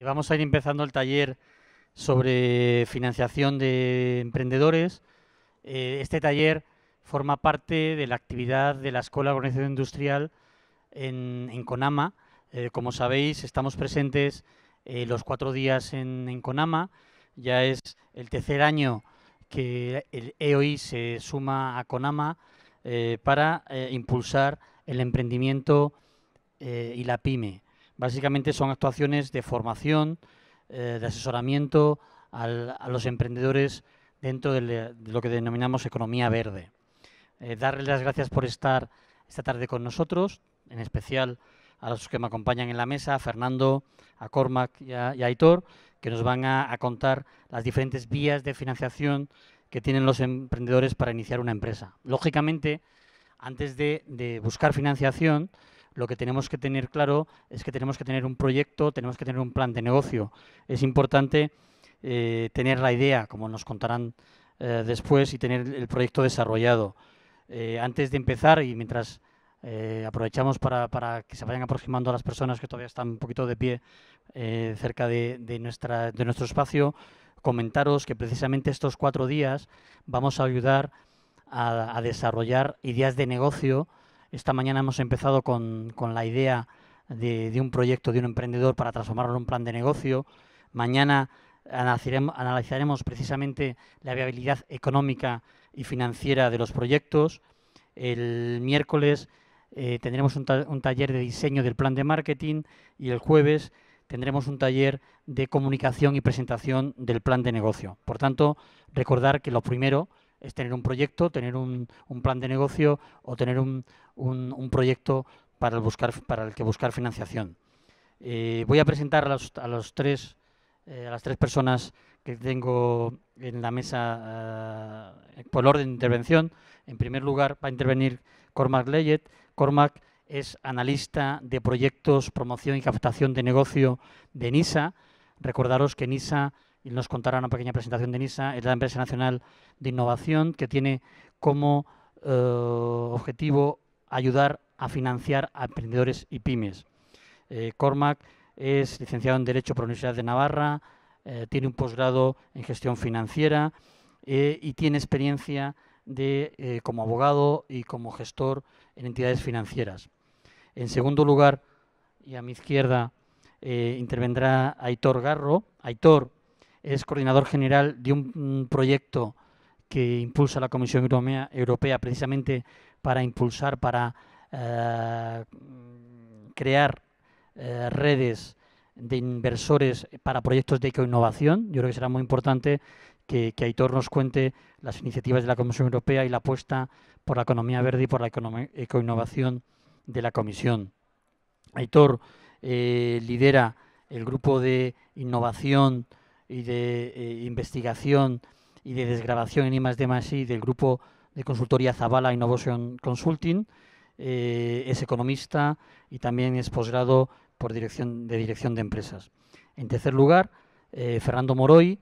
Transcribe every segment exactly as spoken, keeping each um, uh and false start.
Vamos a ir empezando el taller sobre financiación de emprendedores. Eh, este taller forma parte de la actividad de la Escuela de Organización Industrial en, en Conama. Eh, como sabéis, estamos presentes eh, los cuatro días en, en Conama. Ya es el tercer año que el E O I se suma a Conama eh, para eh, impulsar el emprendimiento eh, y la pyme. Básicamente son actuaciones de formación, eh, de asesoramiento al, a los emprendedores dentro de, le, de, lo que denominamos economía verde. Eh, darles las gracias por estar esta tarde con nosotros, en especial a los que me acompañan en la mesa, a Fernando, a Cormac y a, y a Aitor, que nos van a, a contar las diferentes vías de financiación que tienen los emprendedores para iniciar una empresa. Lógicamente, antes de, de buscar financiación, lo que tenemos que tener claro es que tenemos que tener un proyecto, tenemos que tener un plan de negocio. Es importante eh, tener la idea, como nos contarán eh, después, y tener el proyecto desarrollado. Eh, antes de empezar, y mientras eh, aprovechamos para, para que se vayan aproximando a las personas que todavía están un poquito de pie eh, cerca de, de, nuestra, de nuestro espacio, comentaros que precisamente estos cuatro días vamos a ayudar a, a desarrollar ideas de negocio. Esta mañana hemos empezado con, con la idea de, de un proyecto de un emprendedor para transformarlo en un plan de negocio. Mañana analizaremos, analizaremos precisamente la viabilidad económica y financiera de los proyectos. El miércoles eh, tendremos un, ta un taller de diseño del plan de marketing y el jueves tendremos un taller de comunicación y presentación del plan de negocio. Por tanto, recordar que lo primero es tener un proyecto, tener un, un plan de negocio o tener un, un, un proyecto para el, buscar, para el que buscar financiación. Eh, voy a presentar a, los, a, los tres, eh, a las tres personas que tengo en la mesa uh, por orden de intervención. En primer lugar va a intervenir Cormac Leyet. Cormac es analista de proyectos, promoción y captación de negocio de NISA. Recordaros que NISA, y nos contará una pequeña presentación de NISA, es la empresa nacional de innovación que tiene como eh, objetivo ayudar a financiar a emprendedores y pymes. Eh, Cormac es licenciado en Derecho por la Universidad de Navarra, eh, tiene un posgrado en gestión financiera eh, y tiene experiencia de, eh, como abogado y como gestor en entidades financieras. En segundo lugar, y a mi izquierda, eh, intervendrá Aitor Garro. Aitor es coordinador general de un, un proyecto que impulsa la Comisión Europea, Europea precisamente para impulsar, para eh, crear eh, redes de inversores para proyectos de ecoinnovación. Yo creo que será muy importante que, que Aitor nos cuente las iniciativas de la Comisión Europea y la apuesta por la economía verde y por la ecoinnovación de la Comisión. Aitor eh, lidera el grupo de innovación y de eh, investigación y de desgrabación en I más D más I del grupo de consultoría Zavala Innovation Consulting. Eh, es economista y también es posgrado por dirección de dirección de empresas. En tercer lugar, eh, Fernando Moroy,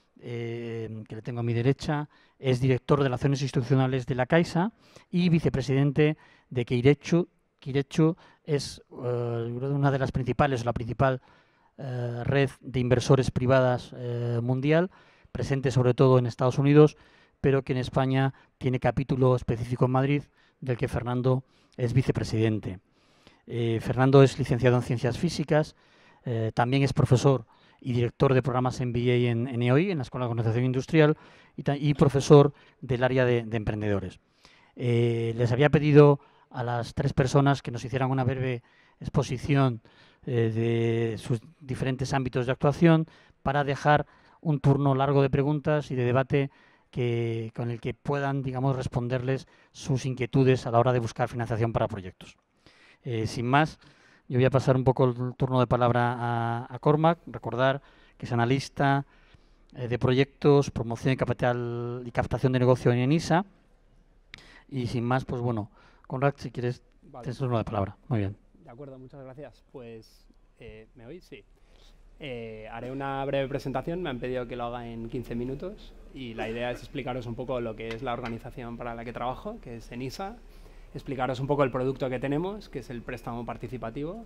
eh, que le tengo a mi derecha, es director de Relaciones Institucionales de la Caixa y vicepresidente de Keiretsu. Keiretsu es uh, una de las principales, la principal uh, red de inversores privadas uh, mundial, presente sobre todo en Estados Unidos, pero que en España tiene capítulo específico en Madrid, del que Fernando es vicepresidente. Eh, Fernando es licenciado en Ciencias Físicas, eh, también es profesor y director de programas M B A en, en E O I, en la Escuela de Organización Industrial, y, y profesor del área de, de emprendedores. Eh, les había pedido a las tres personas que nos hicieran una breve exposición eh, de sus diferentes ámbitos de actuación para dejar un turno largo de preguntas y de debate que, con el que puedan, digamos, responderles sus inquietudes a la hora de buscar financiación para proyectos. Eh, sin más, yo voy a pasar un poco el turno de palabra a, a Cormac. Recordar que es analista eh, de proyectos, promoción y, capital, y captación de negocio en ENISA. Y sin más, pues bueno, Cormac, si quieres, vale, tienes turno de palabra. Muy bien. De acuerdo, muchas gracias. Pues, eh, ¿me oís? Sí. Eh, haré una breve presentación, me han pedido que lo haga en quince minutos y la idea es explicaros un poco lo que es la organización para la que trabajo, que es ENISA, explicaros un poco el producto que tenemos, que es el préstamo participativo,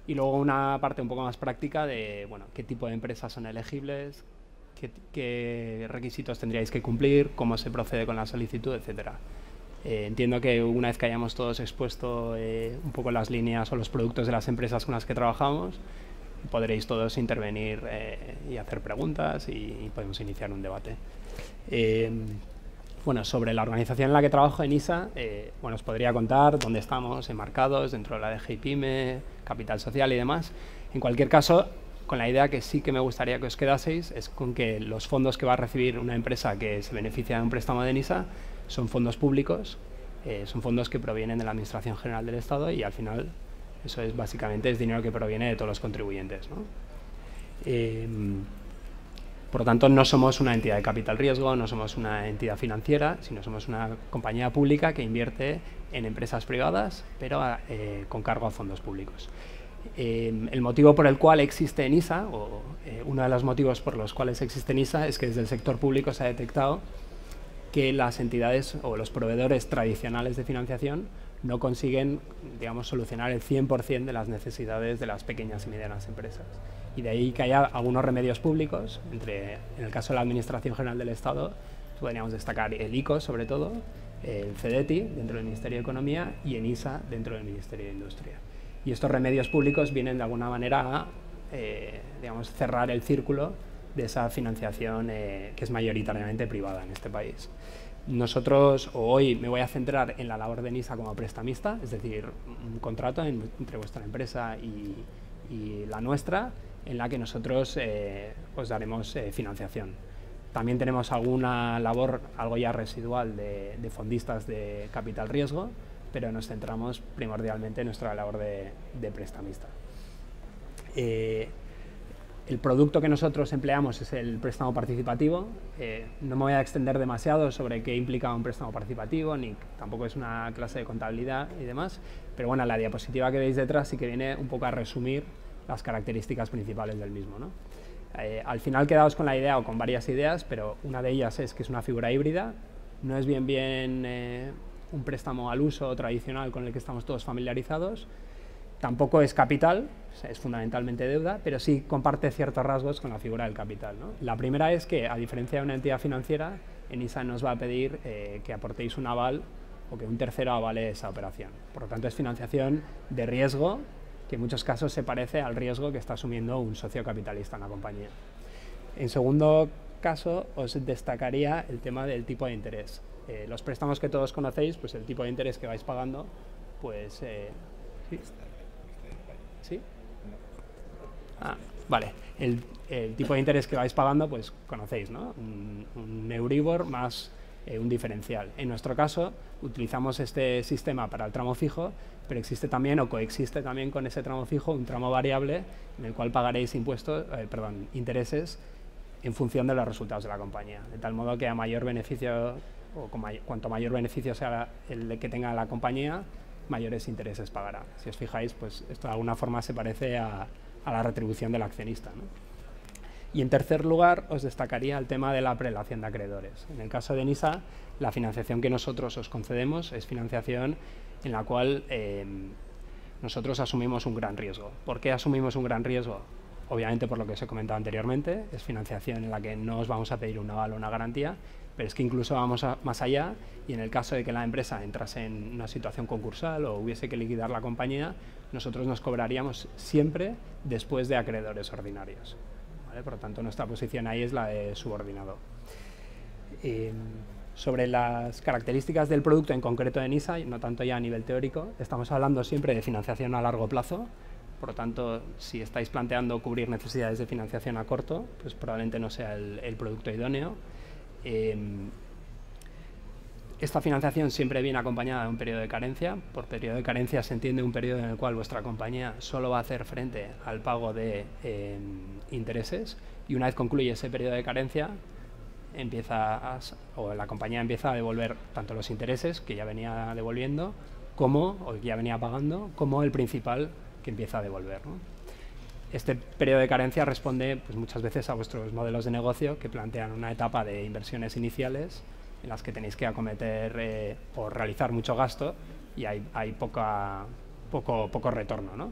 Y luego una parte un poco más práctica de, bueno, qué tipo de empresas son elegibles, qué, qué requisitos tendríais que cumplir, cómo se procede con la solicitud, etcétera. Eh, entiendo que una vez que hayamos todos expuesto eh, un poco las líneas o los productos de las empresas con las que trabajamos, podréis todos intervenir eh, y hacer preguntas y, y podemos iniciar un debate. Eh, bueno, sobre la organización en la que trabajo en I S A, eh, bueno, os podría contar dónde estamos enmarcados dentro de la D G I PYME, Capital Social y demás. En cualquier caso, con la idea que sí que me gustaría que os quedaseis es con que los fondos que va a recibir una empresa que se beneficia de un préstamo de N I S A son fondos públicos, eh, son fondos que provienen de la Administración General del Estado y al final eso es básicamente es dinero que proviene de todos los contribuyentes, ¿no? Eh, por lo tanto, no somos una entidad de capital riesgo, no somos una entidad financiera, sino somos una compañía pública que invierte en empresas privadas, pero eh, con cargo a fondos públicos. Eh, el motivo por el cual existe N I S A, o eh, uno de los motivos por los cuales existe N I S A, es que desde el sector público se ha detectado que las entidades o los proveedores tradicionales de financiación no consiguen, digamos, solucionar el cien por cien de las necesidades de las pequeñas y medianas empresas. Y de ahí que haya algunos remedios públicos, entre, en el caso de la Administración General del Estado, podríamos destacar el I C O, sobre todo, el CEDETI, dentro del Ministerio de Economía, y el N I S A, dentro del Ministerio de Industria. Y estos remedios públicos vienen, de alguna manera, a eh, digamos, cerrar el círculo de esa financiación eh, que es mayoritariamente privada en este país. Nosotros, o hoy me voy a centrar en la labor de N I S A como prestamista, es decir, un contrato en, entre vuestra empresa y, y la nuestra, en la que nosotros eh, os daremos eh, financiación. También tenemos alguna labor, algo ya residual, de, de fondistas de capital riesgo, pero nos centramos primordialmente en nuestra labor de, de prestamista. Eh, El producto que nosotros empleamos es el préstamo participativo. Eh, no me voy a extender demasiado sobre qué implica un préstamo participativo, ni tampoco es una clase de contabilidad y demás, pero bueno, la diapositiva que veis detrás sí que viene un poco a resumir las características principales del mismo, ¿no? Eh, al final quedaos con la idea o con varias ideas, pero una de ellas es que es una figura híbrida, no es bien bien eh, un préstamo al uso tradicional con el que estamos todos familiarizados. Tampoco es capital, es fundamentalmente deuda, pero sí comparte ciertos rasgos con la figura del capital, ¿no? La primera es que, a diferencia de una entidad financiera, en I S A nos va a pedir eh, que aportéis un aval o que un tercero avale esa operación. Por lo tanto, es financiación de riesgo, que en muchos casos se parece al riesgo que está asumiendo un socio capitalista en la compañía. En segundo caso, os destacaría el tema del tipo de interés. Eh, los préstamos que todos conocéis, pues el tipo de interés que vais pagando, pues... Eh, ¿sí? ¿Sí? Ah, vale. El, el tipo de interés que vais pagando, pues conocéis, ¿no? Un, un Euribor más eh, un diferencial. En nuestro caso, utilizamos este sistema para el tramo fijo, pero existe también, o coexiste también con ese tramo fijo, un tramo variable en el cual pagaréis impuestos, eh, perdón, intereses en función de los resultados de la compañía. De tal modo que a mayor beneficio, o con may cuanto mayor beneficio sea el que tenga la compañía, mayores intereses pagará. Si os fijáis, pues esto de alguna forma se parece a, a la retribución del accionista, ¿no? Y en tercer lugar, os destacaría el tema de la prelación de acreedores. En el caso de N I S A, la financiación que nosotros os concedemos es financiación en la cual eh, nosotros asumimos un gran riesgo. ¿Por qué asumimos un gran riesgo? Obviamente por lo que os he comentado anteriormente, es financiación en la que no os vamos a pedir un aval o una garantía, pero es que incluso vamos a, más allá, y en el caso de que la empresa entrase en una situación concursal o hubiese que liquidar la compañía, nosotros nos cobraríamos siempre después de acreedores ordinarios, ¿vale? Por lo tanto, nuestra posición ahí es la de subordinado. Eh, sobre las características del producto en concreto de N I S A, no tanto ya a nivel teórico, estamos hablando siempre de financiación a largo plazo. Por lo tanto, si estáis planteando cubrir necesidades de financiación a corto, pues probablemente no sea el, el producto idóneo. Eh, esta financiación siempre viene acompañada de un periodo de carencia. Por periodo de carencia se entiende un periodo en el cual vuestra compañía solo va a hacer frente al pago de eh, intereses, y una vez concluye ese periodo de carencia, empieza a, o la compañía empieza a devolver tanto los intereses que ya venía devolviendo, como, o que ya venía pagando, como el principal que empieza a devolver, ¿no? Este periodo de carencia responde, pues, muchas veces a vuestros modelos de negocio que plantean una etapa de inversiones iniciales en las que tenéis que acometer eh, o realizar mucho gasto y hay, hay poca, poco, poco retorno, ¿no?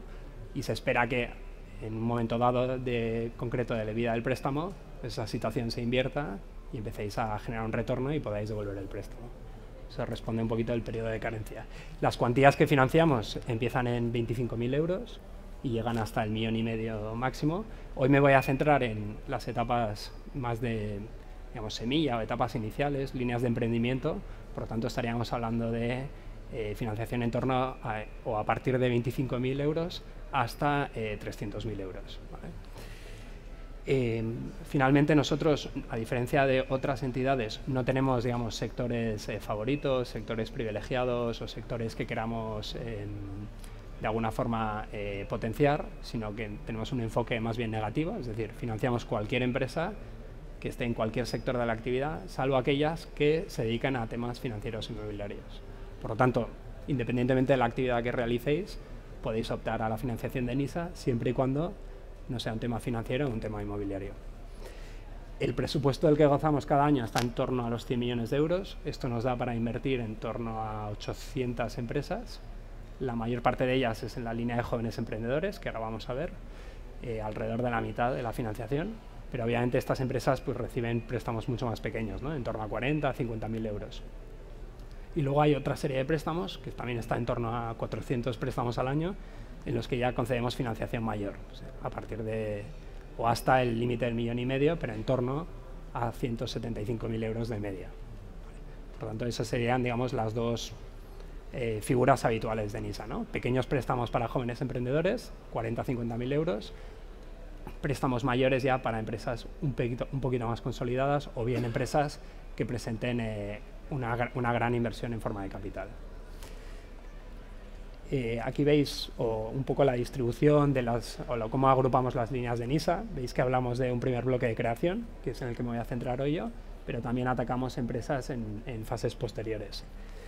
y se espera que en un momento dado de concreto de la vida del préstamo, esa situación se invierta y empecéis a generar un retorno y podáis devolver el préstamo. Eso responde un poquito del periodo de carencia. Las cuantías que financiamos empiezan en veinticinco mil euros y llegan hasta el millón y medio máximo. Hoy me voy a centrar en las etapas más de, digamos, semilla o etapas iniciales, líneas de emprendimiento. Por lo tanto, estaríamos hablando de eh, financiación en torno a, o a partir de veinticinco mil euros hasta eh, trescientos mil euros. ¿Vale? Eh, finalmente, nosotros, a diferencia de otras entidades, no tenemos, digamos, sectores eh, favoritos, sectores privilegiados o sectores que queramos eh, de alguna forma eh, potenciar, sino que tenemos un enfoque más bien negativo, es decir, financiamos cualquier empresa que esté en cualquier sector de la actividad, salvo aquellas que se dedican a temas financieros inmobiliarios. Por lo tanto, independientemente de la actividad que realicéis, podéis optar a la financiación de NISA siempre y cuando no sea un tema financiero o un tema inmobiliario. El presupuesto del que gozamos cada año está en torno a los cien millones de euros. Esto nos da para invertir en torno a ochocientas empresas. La mayor parte de ellas es en la línea de jóvenes emprendedores, que ahora vamos a ver, eh, alrededor de la mitad de la financiación. Pero obviamente estas empresas pues, reciben préstamos mucho más pequeños, ¿no? En torno a cuarenta a cincuenta mil euros. Y luego hay otra serie de préstamos, que también está en torno a cuatrocientos préstamos al año, en los que ya concedemos financiación mayor, o sea, a partir de, o hasta el límite del millón y medio, pero en torno a ciento setenta y cinco mil euros de media. Por lo tanto, esas serían, digamos, las dos eh, figuras habituales de NISA, ¿no? Pequeños préstamos para jóvenes emprendedores, cuarenta a cincuenta mil euros, préstamos mayores ya para empresas un poquito, un poquito más consolidadas o bien empresas que presenten eh, una, una gran inversión en forma de capital. Eh, aquí veis o, un poco la distribución de las, o lo, cómo agrupamos las líneas de NISA. Veis que hablamos de un primer bloque de creación, que es en el que me voy a centrar hoy yo, pero también atacamos empresas en, en fases posteriores.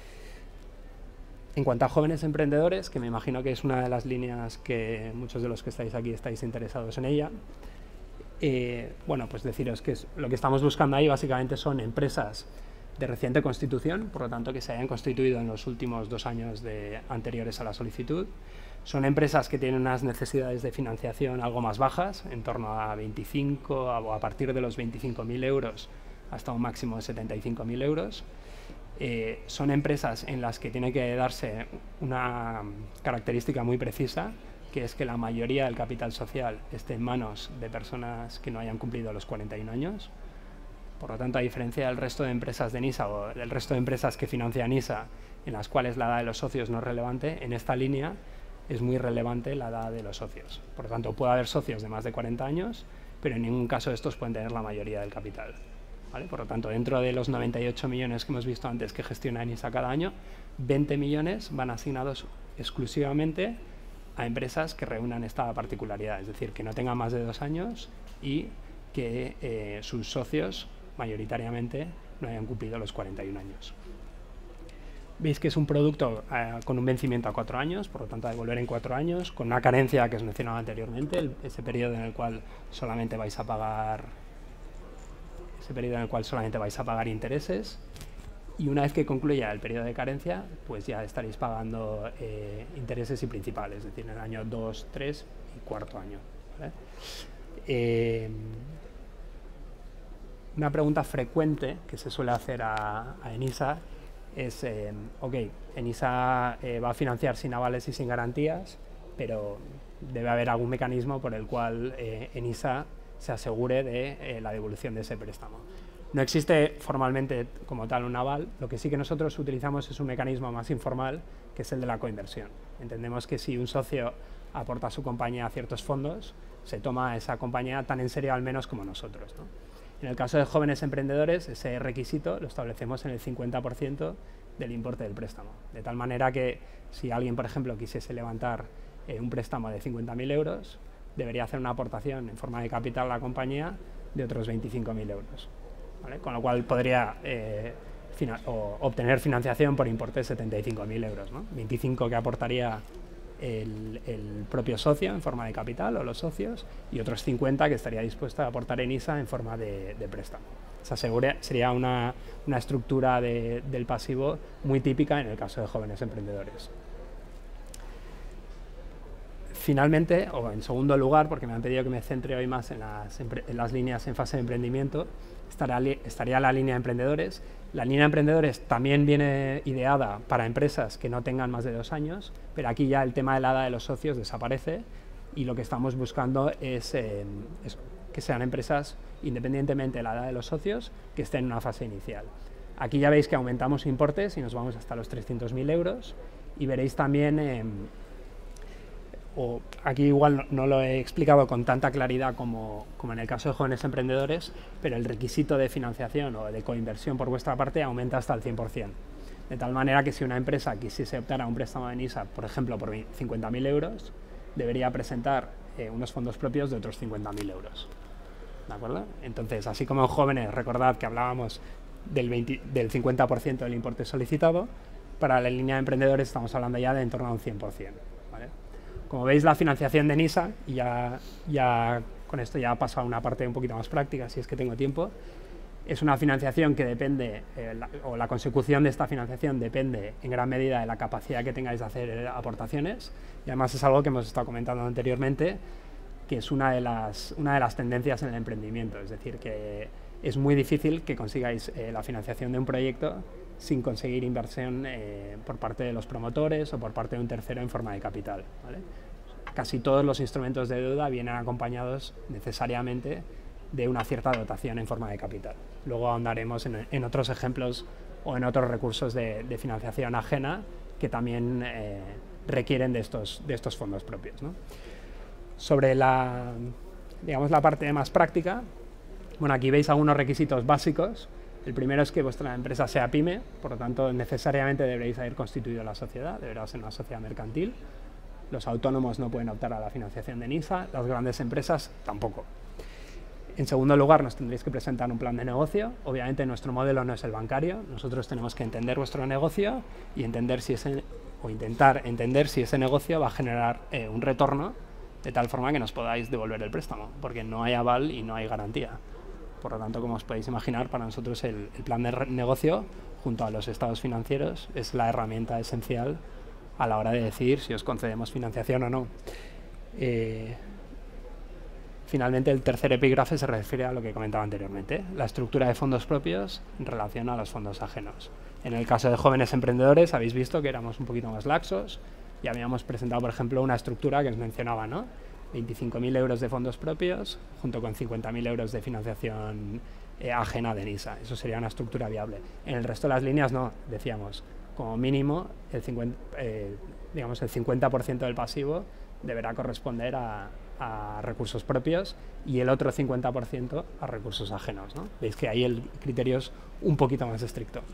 En cuanto a jóvenes emprendedores, que me imagino que es una de las líneas que muchos de los que estáis aquí estáis interesados en ella, eh, bueno, pues deciros que es, lo que estamos buscando ahí básicamente son empresas de reciente constitución, por lo tanto que se hayan constituido en los últimos dos años de, anteriores a la solicitud. Son empresas que tienen unas necesidades de financiación algo más bajas, en torno a veinticinco o a partir de los veinticinco mil euros hasta un máximo de setenta y cinco mil euros. Eh, son empresas en las que tiene que darse una característica muy precisa, que es que la mayoría del capital social esté en manos de personas que no hayan cumplido los cuarenta y un años. Por lo tanto, a diferencia del resto de empresas de NISA o del resto de empresas que financia NISA, en las cuales la edad de los socios no es relevante, en esta línea es muy relevante la edad de los socios. Por lo tanto, puede haber socios de más de cuarenta años, pero en ningún caso estos pueden tener la mayoría del capital. ¿Vale? Por lo tanto, dentro de los noventa y ocho millones que hemos visto antes que gestiona NISA cada año, veinte millones van asignados exclusivamente a empresas que reúnan esta particularidad, es decir, que no tengan más de dos años y que eh, sus socios mayoritariamente no hayan cumplido los cuarenta y un años. Veis que es un producto eh, con un vencimiento a cuatro años, por lo tanto a devolver en cuatro años, con una carencia que os mencionaba anteriormente, el, ese periodo en el cual solamente vais a pagar ese periodo en el cual solamente vais a pagar intereses, y una vez que concluya el periodo de carencia, pues ya estaréis pagando eh, intereses y principales, es decir, en el año dos, tres y cuarto año. ¿Vale? Eh, Una pregunta frecuente que se suele hacer a, a ENISA es, eh, ok, ENISA eh, va a financiar sin avales y sin garantías, pero debe haber algún mecanismo por el cual eh, ENISA se asegure de eh, la devolución de ese préstamo. No existe formalmente como tal un aval, lo que sí que nosotros utilizamos es un mecanismo más informal, que es el de la coinversión. Entendemos que si un socio aporta a su compañía a ciertos fondos, se toma a esa compañía tan en serio al menos como nosotros, ¿no? En el caso de jóvenes emprendedores, ese requisito lo establecemos en el cincuenta por ciento del importe del préstamo. De tal manera que si alguien, por ejemplo, quisiese levantar eh, un préstamo de cincuenta mil euros, debería hacer una aportación en forma de capital a la compañía de otros veinticinco mil euros. ¿Vale? Con lo cual podría eh, fina o obtener financiación por importe de setenta y cinco mil euros, ¿no? veinticinco que aportaría El, el propio socio en forma de capital o los socios y otros cincuenta que estaría dispuesto a aportar ENISA en forma de, de préstamo. Esa segura, sería una, una estructura de, del pasivo muy típica en el caso de jóvenes emprendedores. finalmente, o en segundo lugar, porque me han pedido que me centre hoy más en las, en las líneas en fase de emprendimiento, estaría, estaría la línea de emprendedores. La línea de emprendedores también viene ideada para empresas que no tengan más de dos años, pero aquí ya el tema de la edad de los socios desaparece y lo que estamos buscando es, eh, es que sean empresas, independientemente de la edad de los socios, que estén en una fase inicial. Aquí ya veis que aumentamos importes y nos vamos hasta los trescientos mil euros y veréis también, eh, o aquí igual no, no lo he explicado con tanta claridad como, como en el caso de jóvenes emprendedores, pero el requisito de financiación o de coinversión por vuestra parte aumenta hasta el cien por cien. De tal manera que si una empresa quisiese optar a un préstamo de NISA, por ejemplo, por cincuenta mil euros, debería presentar eh, unos fondos propios de otros cincuenta mil euros. ¿De acuerdo? Entonces, así como en jóvenes, recordad que hablábamos del, veinte, del cincuenta por ciento del importe solicitado, para la línea de emprendedores estamos hablando ya de en torno a un cien por cien. ¿Vale? Como veis, la financiación de NISA, y ya, ya con esto ya paso a una parte un poquito más práctica, si es que tengo tiempo, es una financiación que depende, eh, la, o la consecución de esta financiación depende en gran medida de la capacidad que tengáis de hacer aportaciones, y además es algo que hemos estado comentando anteriormente, que es una de las, una de las tendencias en el emprendimiento, es decir, que es muy difícil que consigáis eh, la financiación de un proyecto sin conseguir inversión eh, por parte de los promotores o por parte de un tercero en forma de capital, ¿vale? Casi todos los instrumentos de deuda vienen acompañados necesariamente de una cierta dotación en forma de capital. Luego ahondaremos en, en otros ejemplos o en otros recursos de, de financiación ajena que también eh, requieren de estos, de estos fondos propios, ¿no? Sobre la, digamos, la parte más práctica, bueno, aquí veis algunos requisitos básicos. El primero es que vuestra empresa sea pyme, por lo tanto necesariamente deberéis haber constituido la sociedad, deberá ser una sociedad mercantil. Los autónomos no pueden optar a la financiación de NISA, las grandes empresas tampoco. En segundo lugar, nos tendréis que presentar un plan de negocio. Obviamente nuestro modelo no es el bancario, nosotros tenemos que entender vuestro negocio y entender si ese, o intentar entender si ese negocio va a generar eh, un retorno de tal forma que nos podáis devolver el préstamo, porque no hay aval y no hay garantía. Por lo tanto, como os podéis imaginar, para nosotros el, el plan de negocio, junto a los estados financieros, es la herramienta esencial a la hora de decidir si os concedemos financiación o no. Eh, finalmente, el tercer epígrafe se refiere a lo que comentaba anteriormente, la estructura de fondos propios en relación a los fondos ajenos. En el caso de jóvenes emprendedores, habéis visto que éramos un poquito más laxos y habíamos presentado, por ejemplo, una estructura que os mencionaba, ¿no? veinticinco mil euros de fondos propios junto con cincuenta mil euros de financiación eh, ajena de NISA. Eso sería una estructura viable. En el resto de las líneas no, decíamos, como mínimo el cincuenta, eh, digamos, el cincuenta por ciento del pasivo deberá corresponder a, a recursos propios y el otro cincuenta por ciento a recursos ajenos, ¿no? Veis que ahí el criterio es un poquito más estricto.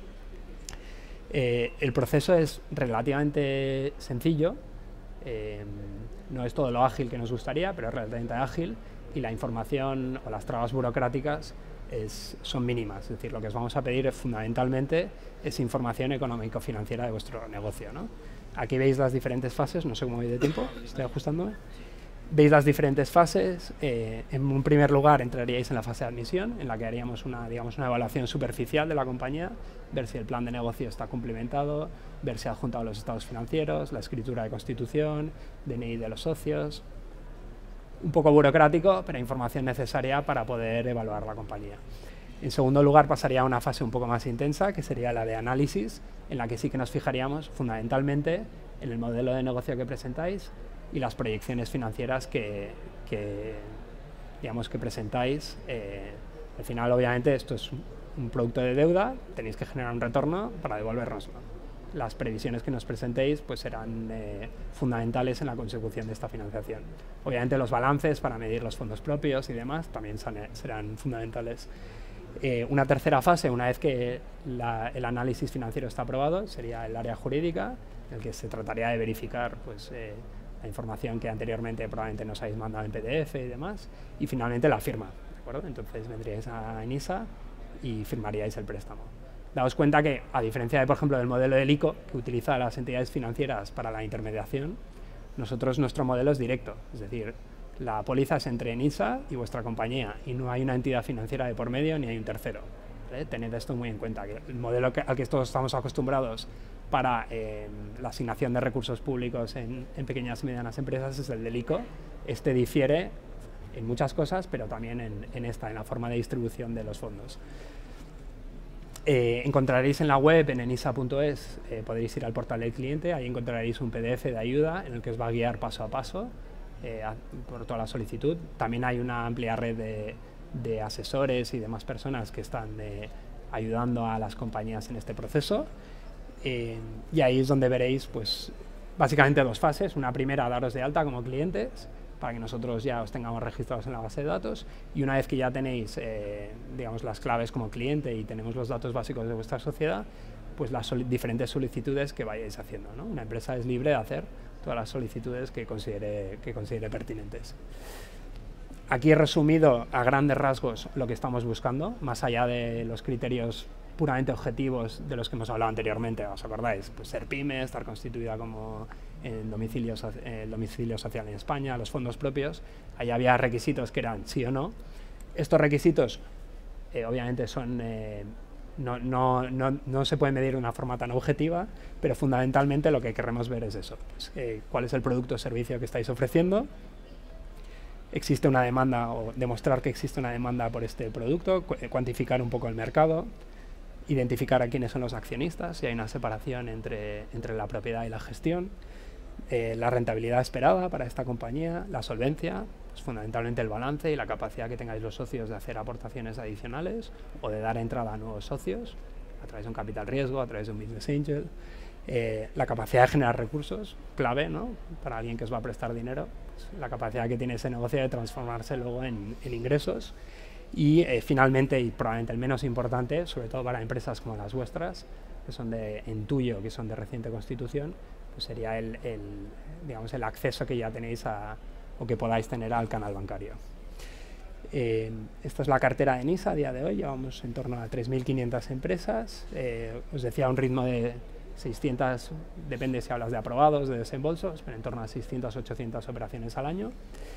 Eh, el proceso es relativamente sencillo. Eh, no es todo lo ágil que nos gustaría, pero es relativamente ágil y la información o las trabas burocráticas es, son mínimas. Es decir, lo que os vamos a pedir es, fundamentalmente es información económico-financiera de vuestro negocio, ¿no? Aquí veis las diferentes fases, no sé cómo voy de tiempo, estoy ajustándome. Veis las diferentes fases. Eh, en un primer lugar entraríais en la fase de admisión, en la que haríamos una, digamos, una evaluación superficial de la compañía, ver si el plan de negocio está cumplimentado, ver si ha adjuntado los estados financieros, la escritura de constitución, D N I de los socios. Un poco burocrático, pero información necesaria para poder evaluar la compañía. En segundo lugar pasaría a una fase un poco más intensa, que sería la de análisis, en la que sí que nos fijaríamos fundamentalmente en el modelo de negocio que presentáis y las proyecciones financieras que, que, digamos, que presentáis. Eh, al final, obviamente, esto es un producto de deuda, tenéis que generar un retorno para devolvernoslo. Las previsiones que nos presentéis pues serán eh, fundamentales en la consecución de esta financiación. Obviamente los balances para medir los fondos propios y demás también son, serán fundamentales. Eh, una tercera fase, una vez que la, el análisis financiero está aprobado, sería el área jurídica, en el que se trataría de verificar pues, eh, la información que anteriormente probablemente nos habéis mandado en P D F y demás, y finalmente la firma, ¿de acuerdo? Entonces vendríais a NISA y firmaríais el préstamo. Daos cuenta que, a diferencia de, por ejemplo, del modelo del I C O, que utiliza las entidades financieras para la intermediación, nosotros, nuestro modelo es directo, es decir, la póliza es entre NISA y vuestra compañía, y no hay una entidad financiera de por medio ni hay un tercero, ¿vale? Tened esto muy en cuenta, que el modelo que, al que todos estamos acostumbrados para eh, la asignación de recursos públicos en, en pequeñas y medianas empresas es el del I C O. Este difiere en muchas cosas, pero también en, en esta, en la forma de distribución de los fondos. Eh, encontraréis en la web, en enisa punto es, eh, podréis ir al portal del cliente, ahí encontraréis un P D F de ayuda en el que os va a guiar paso a paso eh, a, por toda la solicitud. También hay una amplia red de, de asesores y demás personas que están eh, ayudando a las compañías en este proceso. Eh, y ahí es donde veréis, pues, básicamente dos fases. Una primera, daros de alta como clientes, para que nosotros ya os tengamos registrados en la base de datos, y una vez que ya tenéis eh, digamos, las claves como cliente y tenemos los datos básicos de vuestra sociedad, pues las soli- diferentes solicitudes que vayáis haciendo, ¿no? Una empresa es libre de hacer todas las solicitudes que considere, que considere pertinentes. Aquí he resumido a grandes rasgos lo que estamos buscando, más allá de los criterios puramente objetivos de los que hemos hablado anteriormente. ¿Os acordáis? Pues ser pyme, estar constituida como el domicilio, el domicilio social en España, los fondos propios. Ahí había requisitos que eran sí o no. Estos requisitos eh, obviamente son eh, no, no, no, no se pueden medir de una forma tan objetiva, pero fundamentalmente lo que queremos ver es eso, pues, eh, cuál es el producto o servicio que estáis ofreciendo, existe una demanda o demostrar que existe una demanda por este producto, cu cuantificar un poco el mercado, identificar a quiénes son los accionistas, si hay una separación entre, entre la propiedad y la gestión, eh, la rentabilidad esperada para esta compañía, la solvencia, pues fundamentalmente el balance y la capacidad que tengáis los socios de hacer aportaciones adicionales o de dar entrada a nuevos socios a través de un capital riesgo, a través de un business angel, eh, la capacidad de generar recursos, clave, ¿no? Para alguien que os va a prestar dinero, pues, la capacidad que tiene ese negocio de transformarse luego en, en ingresos. Y eh, finalmente, y probablemente el menos importante, sobre todo para empresas como las vuestras, que son de intuyo, que son de reciente constitución, pues sería el, el, digamos, el acceso que ya tenéis a, o que podáis tener al canal bancario. Eh, esta es la cartera de enisa a día de hoy, llevamos en torno a tres mil quinientas empresas, eh, os decía un ritmo de seiscientas, depende si hablas de aprobados, de desembolsos, pero en torno a seiscientas, ochocientas operaciones al año.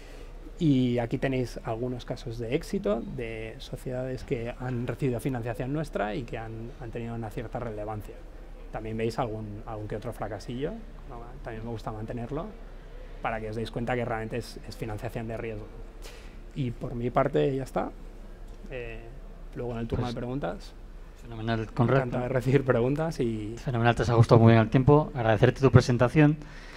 Y aquí tenéis algunos casos de éxito de sociedades que han recibido financiación nuestra y que han, han tenido una cierta relevancia. También veis algún, algún que otro fracasillo, ¿no? También me gusta mantenerlo para que os deis cuenta que realmente es, es financiación de riesgo. Y por mi parte ya está. Eh, luego en el turno pues, de preguntas. Fenomenal, Conrad. Me encanta recibir preguntas y... Fenomenal, te has ajustado muy bien al tiempo. Agradecerte tu presentación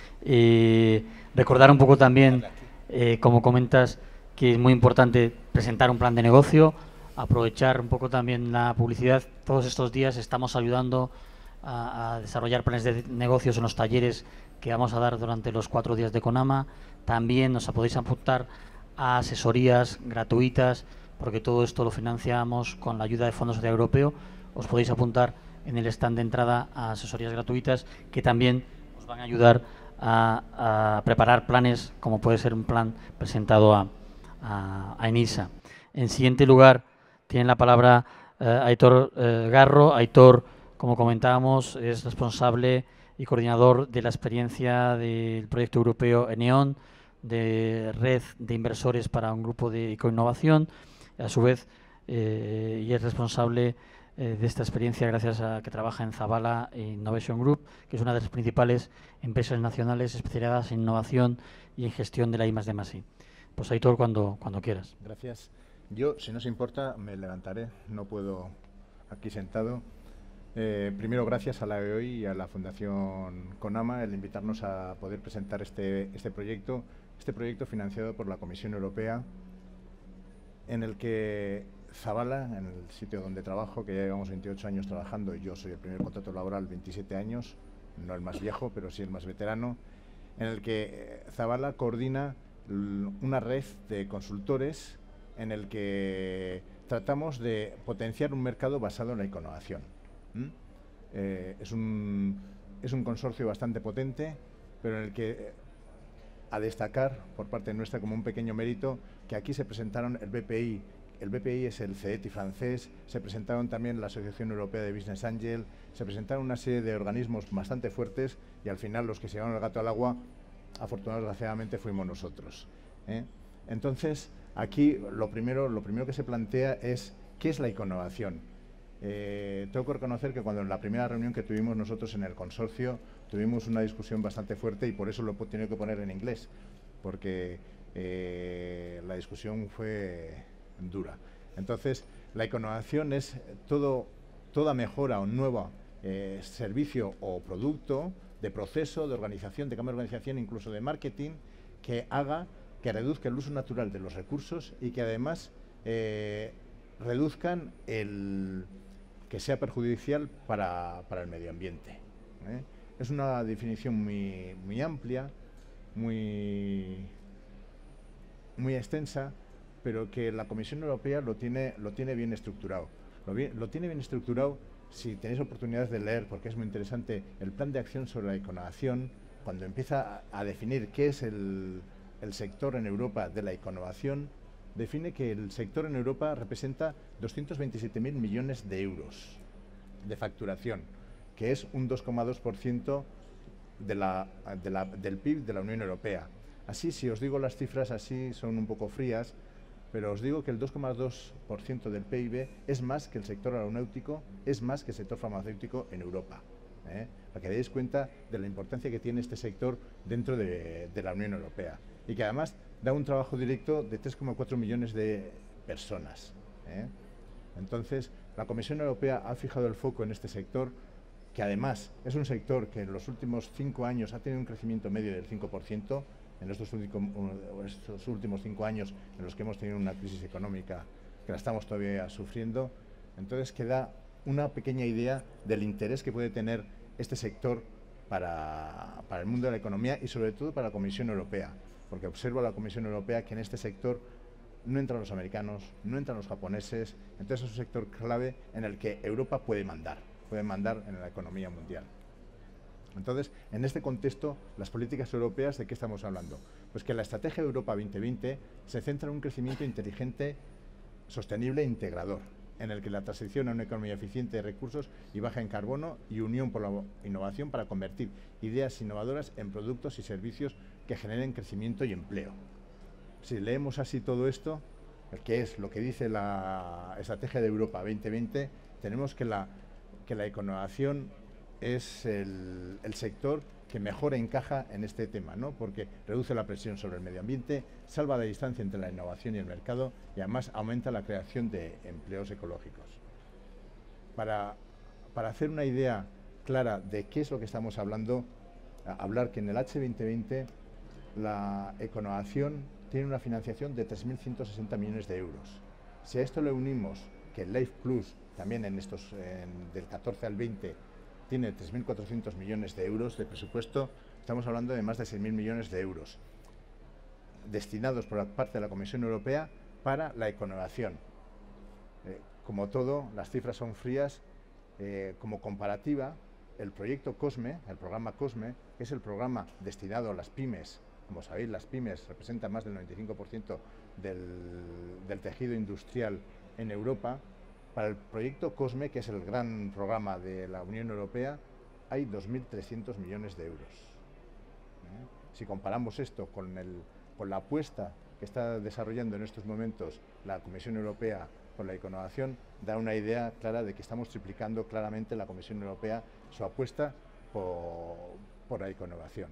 y recordar un poco también... Eh, como comentas, que es muy importante presentar un plan de negocio, aprovechar un poco también la publicidad. Todos estos días estamos ayudando a, a desarrollar planes de negocios en los talleres que vamos a dar durante los cuatro días de CONAMA. También nos podéis apuntar a asesorías gratuitas, porque todo esto lo financiamos con la ayuda del Fondo Social Europeo. Os podéis apuntar en el stand de entrada a asesorías gratuitas que también os van a ayudar A, a preparar planes, como puede ser un plan presentado a, a, a enisa. En siguiente lugar, tiene la palabra eh, Aitor eh, Garro. Aitor, como comentábamos, es responsable y coordinador de la experiencia del proyecto europeo ENEON, de red de inversores para un grupo de ecoinnovación, a su vez, eh, y es responsable Eh, de esta experiencia gracias a que trabaja en Zabala Innovation Group, que es una de las principales empresas nacionales especializadas en innovación y en gestión de la I más D más I. Pues Aitor, cuando, cuando quieras. Gracias. Yo, si no os importa, me levantaré, no puedo aquí sentado. Eh, primero, gracias a la E O I y a la Fundación CONAMA el invitarnos a poder presentar este, este proyecto, este proyecto financiado por la Comisión Europea, en el que Zabala, en el sitio donde trabajo, que ya llevamos veintiocho años trabajando, y yo soy el primer contrato laboral, veintisiete años, no el más viejo, pero sí el más veterano, en el que Zabala coordina una red de consultores en el que tratamos de potenciar un mercado basado en la innovación. ¿Mm? Eh, es, un, es un consorcio bastante potente, pero en el que, a destacar por parte nuestra como un pequeño mérito, que aquí se presentaron el B P I. El B P I es el CETI francés, se presentaron también la Asociación Europea de Business Angel, se presentaron una serie de organismos bastante fuertes y al final los que se llevaron el gato al agua, afortunadamente, desgraciadamente, fuimos nosotros. ¿eh? Entonces, aquí lo primero, lo primero que se plantea es ¿qué es la innovación? Eh, tengo que reconocer que cuando en la primera reunión que tuvimos nosotros en el consorcio tuvimos una discusión bastante fuerte y por eso lo he tenido que poner en inglés, porque eh, la discusión fue dura. Entonces, la econovación es todo, toda mejora o nuevo eh, servicio o producto de proceso, de organización, de cambio de organización, incluso de marketing, que haga que reduzca el uso natural de los recursos y que además eh, reduzcan el que sea perjudicial para, para el medio ambiente. ¿eh? Es una definición muy, muy amplia, muy, muy extensa, pero que la Comisión Europea lo tiene, lo tiene bien estructurado. Lo, bien, lo tiene bien estructurado, si tenéis oportunidades de leer, porque es muy interesante, el plan de acción sobre la econovación, cuando empieza a, a definir qué es el, el sector en Europa de la econovación, define que el sector en Europa representa doscientos veintisiete mil millones de euros de facturación, que es un dos coma dos por ciento de la, de la, del P I B de la Unión Europea. Así, si os digo las cifras así, son un poco frías, pero os digo que el dos coma dos por ciento del P I B es más que el sector aeronáutico, es más que el sector farmacéutico en Europa. ¿eh? Para que deis cuenta de la importancia que tiene este sector dentro de, de la Unión Europea. Y que además da un trabajo directo de tres coma cuatro millones de personas. ¿eh? Entonces, la Comisión Europea ha fijado el foco en este sector, que además es un sector que en los últimos cinco años ha tenido un crecimiento medio del cinco por ciento, en estos, últimos, estos últimos cinco años en los que hemos tenido una crisis económica que la estamos todavía sufriendo. Entonces, que da una pequeña idea del interés que puede tener este sector para, para el mundo de la economía y sobre todo para la Comisión Europea. Porque observo a la Comisión Europea que en este sector no entran los americanos, no entran los japoneses, entonces es un sector clave en el que Europa puede mandar, puede mandar en la economía mundial. Entonces, en este contexto, las políticas europeas, ¿de qué estamos hablando? Pues que la Estrategia Europa veinte veinte se centra en un crecimiento inteligente, sostenible e integrador, en el que la transición a una economía eficiente de recursos y baja en carbono y unión por la innovación para convertir ideas innovadoras en productos y servicios que generen crecimiento y empleo. Si leemos así todo esto, que es lo que dice la Estrategia de Europa veinte veinte, tenemos que la, que la econovación es el, el sector que mejor encaja en este tema, ¿no? Porque reduce la presión sobre el medio ambiente, salva la distancia entre la innovación y el mercado y además aumenta la creación de empleos ecológicos. Para, para hacer una idea clara de qué es lo que estamos hablando, hablar que en el H veinte veinte la econovación tiene una financiación de tres mil ciento sesenta millones de euros. Si a esto le unimos que el Life Plus, también en estos, en, del catorce al veinte, tiene tres mil cuatrocientos millones de euros de presupuesto, estamos hablando de más de seis mil millones de euros destinados por parte de la Comisión Europea para la econovación. Eh, como todo, las cifras son frías. Eh, como comparativa, el proyecto COSME, el programa COSME, que es el programa destinado a las pymes. Como sabéis, las pymes representan más del noventa y cinco por ciento del, del tejido industrial en Europa. Para el proyecto COSME, que es el gran programa de la Unión Europea, hay dos mil trescientos millones de euros. ¿Eh? Si comparamos esto con, el, con la apuesta que está desarrollando en estos momentos la Comisión Europea por la econovación, da una idea clara de que estamos triplicando claramente la Comisión Europea su apuesta por, por la econovación.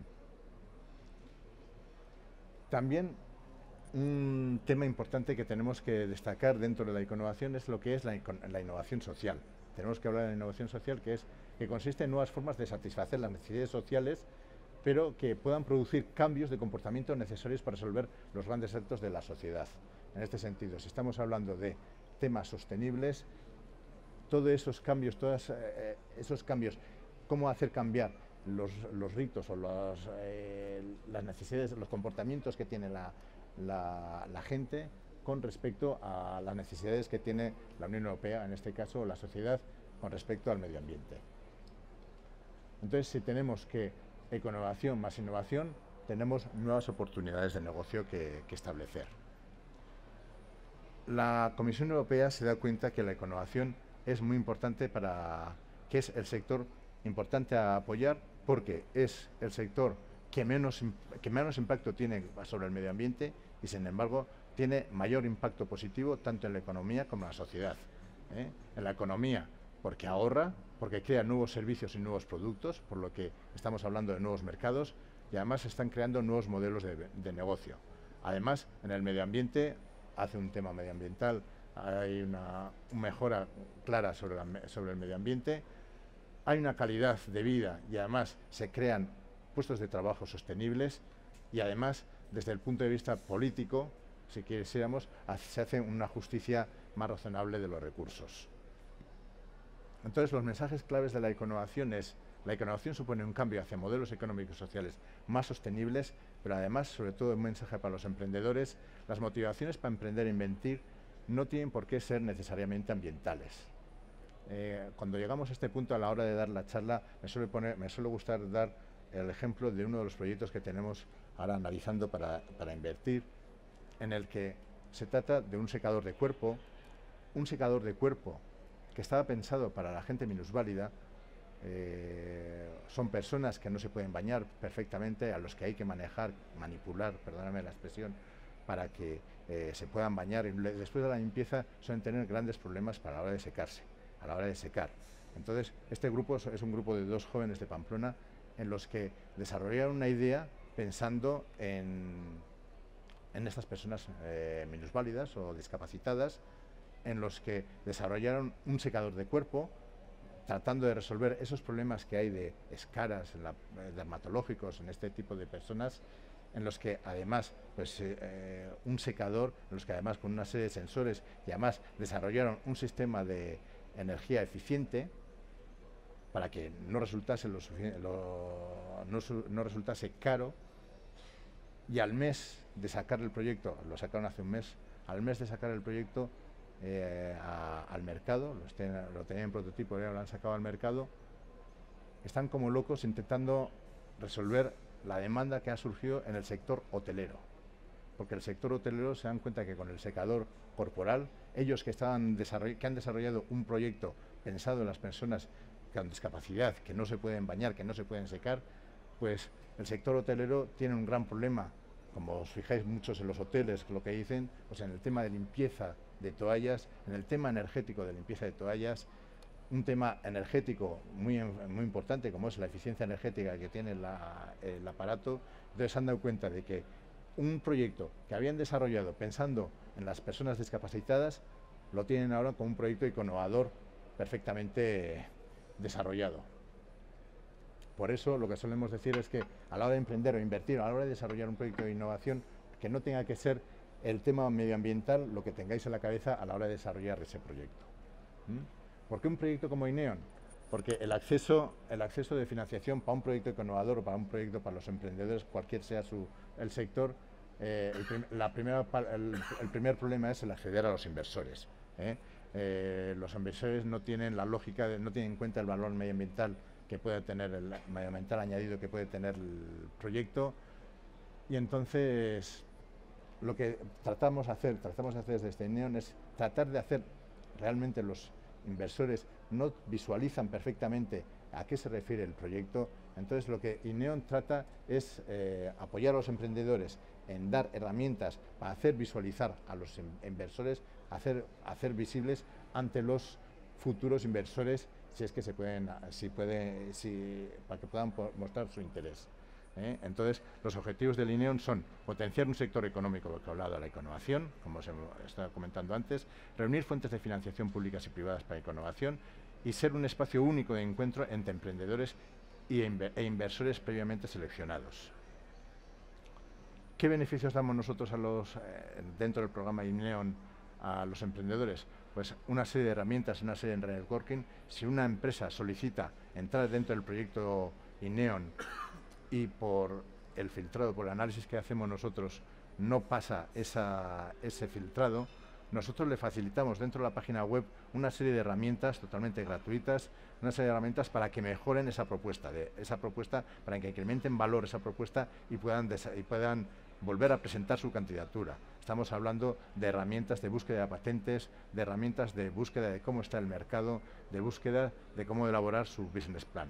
También un tema importante que tenemos que destacar dentro de la econovación es lo que es la, la innovación social. Tenemos que hablar de la innovación social, que, es, que consiste en nuevas formas de satisfacer las necesidades sociales, pero que puedan producir cambios de comportamiento necesarios para resolver los grandes retos de la sociedad. En este sentido, si estamos hablando de temas sostenibles, todos esos cambios, todos eh, esos cambios, cómo hacer cambiar los, los ritos o los, eh, las necesidades, los comportamientos que tiene la La, la gente con respecto a las necesidades que tiene la Unión Europea, en este caso la sociedad, con respecto al medio ambiente. Entonces, si tenemos que econovación más innovación, tenemos nuevas oportunidades de negocio que, que establecer. La Comisión Europea se da cuenta que la econovación es muy importante para, que es el sector importante a apoyar, porque es el sector que menos, que menos impacto tiene sobre el medio ambiente y, sin embargo, tiene mayor impacto positivo tanto en la economía como en la sociedad. ¿eh? En la economía, porque ahorra, porque crea nuevos servicios y nuevos productos, por lo que estamos hablando de nuevos mercados, y además se están creando nuevos modelos de, de negocio. Además, en el medio ambiente, hace un tema medioambiental, hay una, una mejora clara sobre, la, sobre el medio ambiente, hay una calidad de vida y además se crean puestos de trabajo sostenibles y además, desde el punto de vista político, si quisiéramos, se hace una justicia más razonable de los recursos. Entonces, los mensajes claves de la ecoinnovación es: la ecoinnovación supone un cambio hacia modelos económicos y sociales más sostenibles, pero además, sobre todo, un mensaje para los emprendedores: las motivaciones para emprender e inventir no tienen por qué ser necesariamente ambientales. Eh, cuando llegamos a este punto, a la hora de dar la charla, me suele, poner, me suele gustar dar el ejemplo de uno de los proyectos que tenemos ahora analizando para, para invertir, en el que se trata de un secador de cuerpo, un secador de cuerpo que estaba pensado para la gente minusválida. Eh, son personas que no se pueden bañar perfectamente, a los que hay que manejar, manipular, perdóname la expresión, para que eh, se puedan bañar, y después de la limpieza suelen tener grandes problemas para la hora de secarse, a la hora de secar. Entonces, este grupo es un grupo de dos jóvenes de Pamplona en los que desarrollaron una idea pensando en, en estas personas eh, minusválidas o discapacitadas, en los que desarrollaron un secador de cuerpo, tratando de resolver esos problemas que hay de escaras en la, eh, dermatológicos en este tipo de personas, en los que además pues, eh, un secador, en los que además con una serie de sensores y además desarrollaron un sistema de energía eficiente para que no resultase, lo, lo, no, no resultase caro, y al mes de sacar el proyecto, lo sacaron hace un mes, al mes de sacar el proyecto eh, a, al mercado, lo, estén, lo tenían en prototipo, ya lo han sacado al mercado, están como locos intentando resolver la demanda que ha surgido en el sector hotelero, porque el sector hotelero se dan cuenta que con el secador corporal, ellos que, estaban que han desarrollado un proyecto pensado en las personas con discapacidad, que no se pueden bañar, que no se pueden secar, pues el sector hotelero tiene un gran problema, como os fijáis muchos en los hoteles, lo que dicen, pues en el tema de limpieza de toallas, en el tema energético de limpieza de toallas, un tema energético muy, muy importante, como es la eficiencia energética que tiene la, el aparato. Entonces se han dado cuenta de que un proyecto que habían desarrollado pensando en las personas discapacitadas, lo tienen ahora como un proyecto innovador perfectamente desarrollado. Por eso lo que solemos decir es que a la hora de emprender o invertir, a la hora de desarrollar un proyecto de innovación, que no tenga que ser el tema medioambiental lo que tengáis en la cabeza a la hora de desarrollar ese proyecto. ¿Mm? ¿Por qué un proyecto como INEON? Porque el acceso, el acceso de financiación para un proyecto innovador o para un proyecto para los emprendedores, cualquier sea su, el sector, eh, el, prim, la primera, el, el primer problema es el acceder a los inversores. ¿eh? Eh, los inversores no tienen la lógica, de, no tienen en cuenta el valor medioambiental que puede tener, el medioambiental añadido que puede tener el proyecto, y entonces lo que tratamos de hacer, tratamos de hacer desde INEON es tratar de hacer realmente los inversores no visualizan perfectamente a qué se refiere el proyecto. Entonces lo que INEON trata es eh, apoyar a los emprendedores en dar herramientas para hacer visualizar a los inversores, hacer, hacer visibles ante los futuros inversores, si es que se pueden, si puede, si, para que puedan mostrar su interés. ¿eh? Entonces, los objetivos del INEON son potenciar un sector económico vinculado a la ecoinnovación, como os estaba comentando antes, reunir fuentes de financiación públicas y privadas para la ecoinnovación y ser un espacio único de encuentro entre emprendedores y e inversores previamente seleccionados. ¿Qué beneficios damos nosotros a los, eh, dentro del programa INEON a los emprendedores? Pues una serie de herramientas, una serie de networking. Si una empresa solicita entrar dentro del proyecto INEON y por el filtrado, por el análisis que hacemos nosotros, no pasa esa, ese filtrado, nosotros le facilitamos dentro de la página web una serie de herramientas totalmente gratuitas, una serie de herramientas para que mejoren esa propuesta, de, esa propuesta para que incrementen valor esa propuesta y puedan, y puedan volver a presentar su candidatura. Estamos hablando de herramientas de búsqueda de patentes, de herramientas de búsqueda de cómo está el mercado, de búsqueda de cómo elaborar su business plan.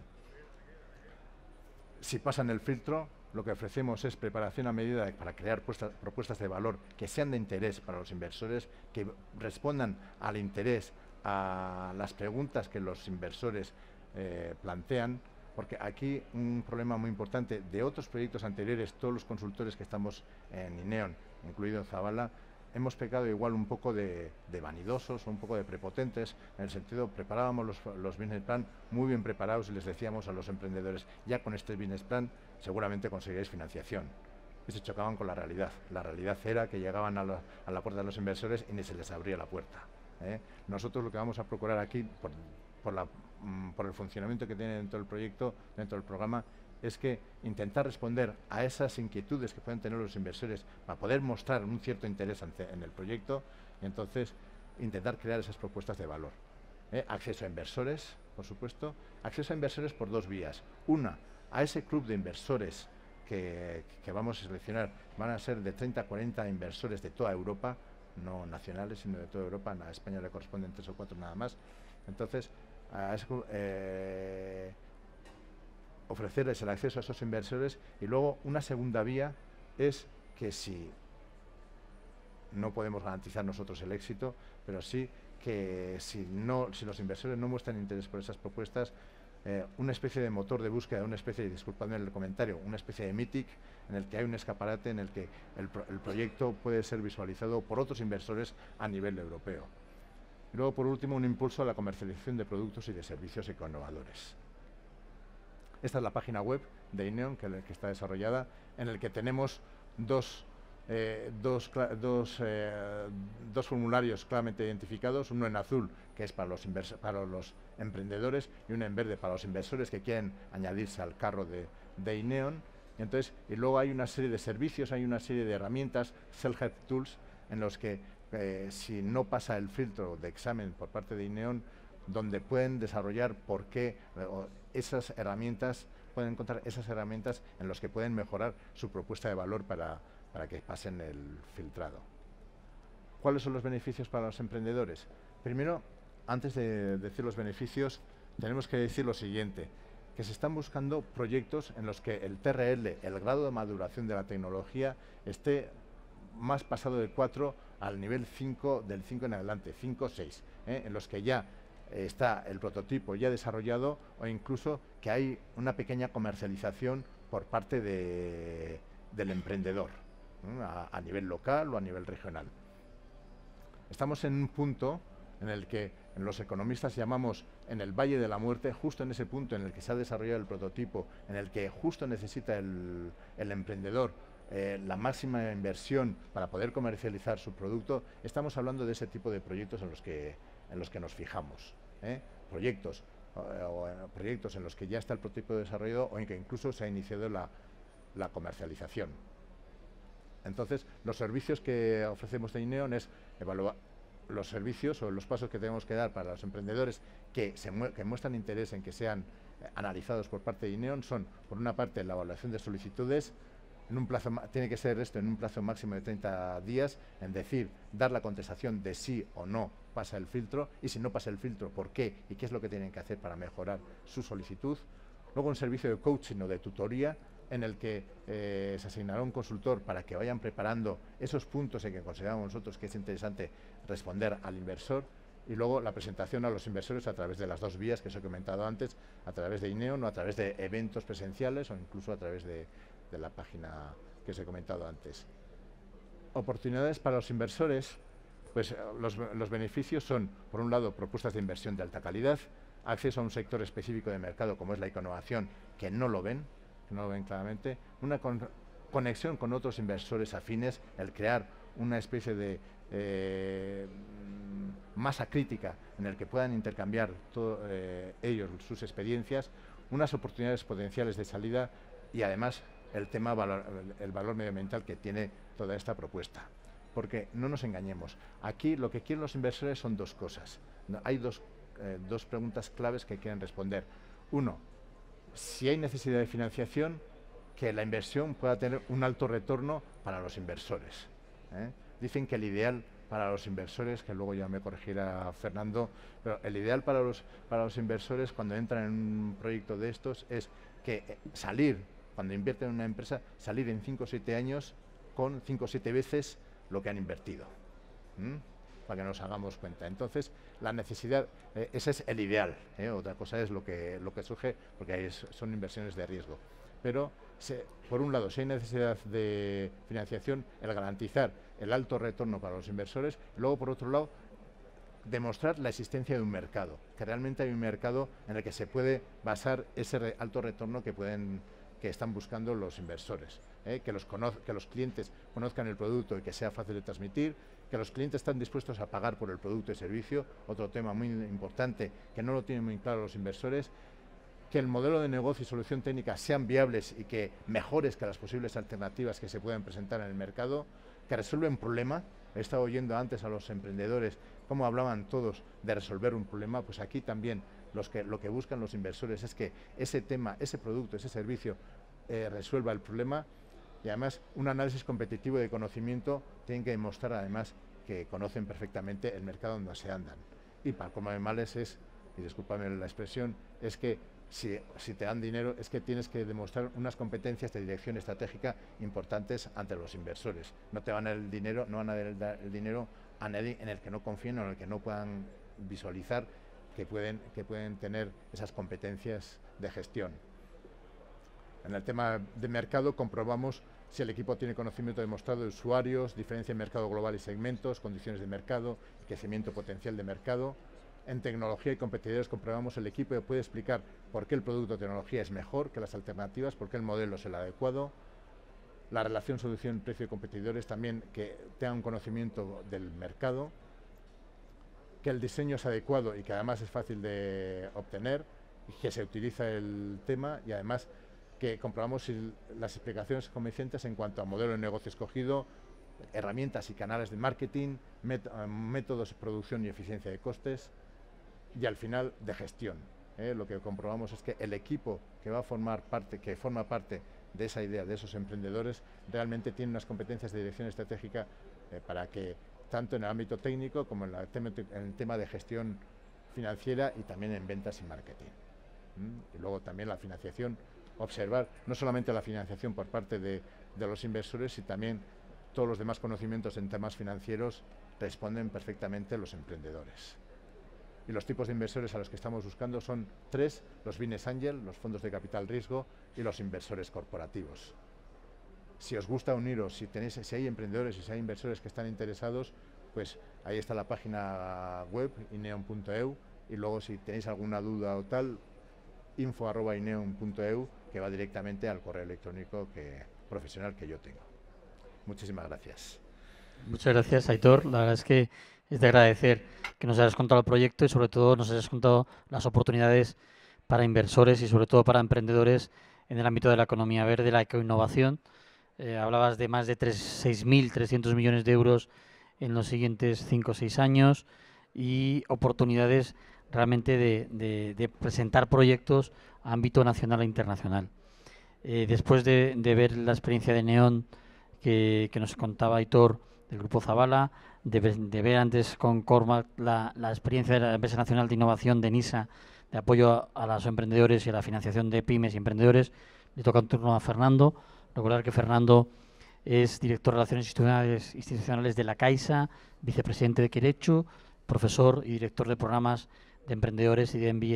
Si pasan el filtro, lo que ofrecemos es preparación a medida de, para crear puesta, propuestas de valor que sean de interés para los inversores, que respondan al interés a las preguntas que los inversores eh, plantean, porque aquí un problema muy importante de otros proyectos anteriores, todos los consultores que estamos en INEON, incluido Zabala, hemos pecado igual un poco de, de vanidosos o un poco de prepotentes, en el sentido, preparábamos los, los business plan muy bien preparados y les decíamos a los emprendedores, ya con este business plan seguramente conseguiréis financiación. Y se chocaban con la realidad. La realidad era que llegaban a la, a la puerta de los inversores y ni se les abría la puerta. ¿eh? Nosotros lo que vamos a procurar aquí, por, por, la, mm, por el funcionamiento que tiene dentro del proyecto, dentro del programa, es que intentar responder a esas inquietudes que pueden tener los inversores para poder mostrar un cierto interés ante, en el proyecto, y entonces intentar crear esas propuestas de valor. ¿eh? Acceso a inversores, por supuesto. Acceso a inversores por dos vías. Una, a ese club de inversores que, que vamos a seleccionar. Van a ser de treinta a cuarenta inversores de toda Europa, no nacionales, sino de toda Europa. A España le corresponden tres o cuatro nada más. Entonces, a ese club, eh, ofrecerles el acceso a esos inversores. Y luego una segunda vía es que si no podemos garantizar nosotros el éxito, pero sí que si, no, si los inversores no muestran interés por esas propuestas, eh, una especie de motor de búsqueda, una especie, disculpadme el comentario, una especie de Mythic en el que hay un escaparate en el que el, pro, el proyecto puede ser visualizado por otros inversores a nivel europeo. Y luego, por último, un impulso a la comercialización de productos y de servicios ecoinnovadores. Esta es la página web de INEON que, que está desarrollada, en el que tenemos dos, eh, dos, dos, eh, dos formularios claramente identificados, uno en azul, que es para los, para los emprendedores, y uno en verde para los inversores que quieren añadirse al carro de, de INEON. Y, entonces, y luego hay una serie de servicios, hay una serie de herramientas, Self-Help Tools, en los que eh, si no pasa el filtro de examen por parte de INEON, donde pueden desarrollar por qué eh, esas herramientas, pueden encontrar esas herramientas en las que pueden mejorar su propuesta de valor para, para que pasen el filtrado. ¿Cuáles son los beneficios para los emprendedores? Primero, antes de decir los beneficios, tenemos que decir lo siguiente, que se están buscando proyectos en los que el T R L, el grado de maduración de la tecnología, esté más pasado de cuatro al nivel cinco, del cinco en adelante, cinco o seis, ¿eh? en los que ya está el prototipo ya desarrollado o incluso que hay una pequeña comercialización por parte de, del emprendedor, ¿no? a, a nivel local o a nivel regional. Estamos en un punto en el que en los economistas llamamos en el Valle de la Muerte, justo en ese punto en el que se ha desarrollado el prototipo, en el que justo necesita el, el emprendedor eh, la máxima inversión para poder comercializar su producto. Estamos hablando de ese tipo de proyectos en los que, en los que nos fijamos. ¿eh? Proyectos, o, o, proyectos en los que ya está el prototipo desarrollado o en que incluso se ha iniciado la, la comercialización. Entonces, los servicios que ofrecemos de INEON es evaluar los servicios o los pasos que tenemos que dar para los emprendedores que, se mu que muestran interés en que sean eh, analizados por parte de INEON. Son, por una parte, la evaluación de solicitudes. En un plazo, tiene que ser esto en un plazo máximo de treinta días, en decir, dar la contestación de sí o no pasa el filtro, y si no pasa el filtro, ¿por qué? Y qué es lo que tienen que hacer para mejorar su solicitud. Luego un servicio de coaching o de tutoría, en el que eh, se asignará un consultor para que vayan preparando esos puntos en que consideramos nosotros que es interesante responder al inversor, y luego la presentación a los inversores a través de las dos vías que os he comentado antes, a través de INEON o a través de eventos presenciales o incluso a través de, de la página que os he comentado antes. Oportunidades para los inversores, pues los, los beneficios son, por un lado, propuestas de inversión de alta calidad, acceso a un sector específico de mercado como es la ecoinnovación, que no lo ven, que no lo ven claramente, una con, conexión con otros inversores afines, el crear una especie de eh, masa crítica en el que puedan intercambiar todo, eh, ellos sus experiencias, unas oportunidades potenciales de salida y además el tema valor, el valor medioambiental que tiene toda esta propuesta. Porque no nos engañemos, aquí lo que quieren los inversores son dos cosas. No, hay dos, eh, dos preguntas claves que quieren responder. Uno, si hay necesidad de financiación, que la inversión pueda tener un alto retorno para los inversores. ¿eh? Dicen que el ideal para los inversores, que luego ya me corregirá Fernando, pero el ideal para los, para los inversores cuando entran en un proyecto de estos es que eh, salir, cuando invierten en una empresa, salir en cinco o siete años con cinco o siete veces lo que han invertido. ¿Mm? para que nos hagamos cuenta. Entonces, la necesidad, eh, ese es el ideal, ¿eh? Otra cosa es lo que, lo que surge, porque ahí es, son inversiones de riesgo. Pero, se, por un lado, si hay necesidad de financiación, el garantizar el alto retorno para los inversores, y luego, por otro lado, demostrar la existencia de un mercado, que realmente hay un mercado en el que se puede basar ese re, alto retorno que pueden que están buscando los inversores, ¿eh? que, los que los clientes conozcan el producto y que sea fácil de transmitir, que los clientes están dispuestos a pagar por el producto y servicio, otro tema muy importante que no lo tienen muy claro los inversores, que el modelo de negocio y solución técnica sean viables y que mejores que las posibles alternativas que se pueden presentar en el mercado, que resuelven un problema. He estado oyendo antes a los emprendedores cómo hablaban todos de resolver un problema, pues aquí también los que, lo que buscan los inversores es que ese tema, ese producto, ese servicio eh, resuelva el problema, y además un análisis competitivo de conocimiento tienen que demostrar además que conocen perfectamente el mercado donde se andan. Y para como animales es, y discúlpame la expresión, es que si, si te dan dinero es que tienes que demostrar unas competencias de dirección estratégica importantes ante los inversores. No te van a dar el dinero, no van a dar el dinero a nadie en el que no confíen o en el que no puedan visualizar que pueden, que pueden tener esas competencias de gestión. En el tema de mercado comprobamos si el equipo tiene conocimiento demostrado de usuarios, diferencia en mercado global y segmentos, condiciones de mercado, crecimiento potencial de mercado. En tecnología y competidores comprobamos el equipo puede explicar por qué el producto o tecnología es mejor que las alternativas, por qué el modelo es el adecuado. La relación solución precio de competidores también que tenga un conocimiento del mercado, que el diseño es adecuado y que además es fácil de obtener, y que se utiliza el tema, y además que comprobamos si las explicaciones convincentes en cuanto a modelo de negocio escogido, herramientas y canales de marketing, met métodos de producción y eficiencia de costes, y al final de gestión. ¿eh? Lo que comprobamos es que el equipo que va a formar parte, que forma parte de esa idea, de esos emprendedores, realmente tiene unas competencias de dirección estratégica eh, para que tanto en el ámbito técnico como en, la tema, en el tema de gestión financiera y también en ventas y marketing. ¿Mm? Y luego también la financiación, observar no solamente la financiación por parte de, de los inversores, sino también todos los demás conocimientos en temas financieros responden perfectamente los emprendedores. Y los tipos de inversores a los que estamos buscando son tres: los business angel, los fondos de capital riesgo, y los inversores corporativos. Si os gusta uniros, si, tenéis, si hay emprendedores y si hay inversores que están interesados, pues ahí está la página web, ineon punto e u, y luego si tenéis alguna duda o tal, info arroba ineon punto e u, que va directamente al correo electrónico que, profesional que yo tengo. Muchísimas gracias. Muchas gracias, Aitor. La verdad es que es de agradecer que nos hayas contado el proyecto y sobre todo nos hayas contado las oportunidades para inversores y sobre todo para emprendedores en el ámbito de la economía verde, la ecoinnovación. Eh, hablabas de más de seis mil trescientos millones de euros en los siguientes cinco o seis años y oportunidades realmente de, de, de presentar proyectos a ámbito nacional e internacional. Eh, después de, de ver la experiencia de Neon que, que nos contaba Aitor del Grupo Zabala, de ver, de ver antes con Cormac la, la experiencia de la Empresa Nacional de Innovación de NISA, de apoyo a, a los emprendedores y a la financiación de pymes y emprendedores, le toca un turno a Fernando. Recordar que Fernando es director de Relaciones Institucionales, institucionales de la Caixa, vicepresidente de Querecho, profesor y director de programas de emprendedores y de M B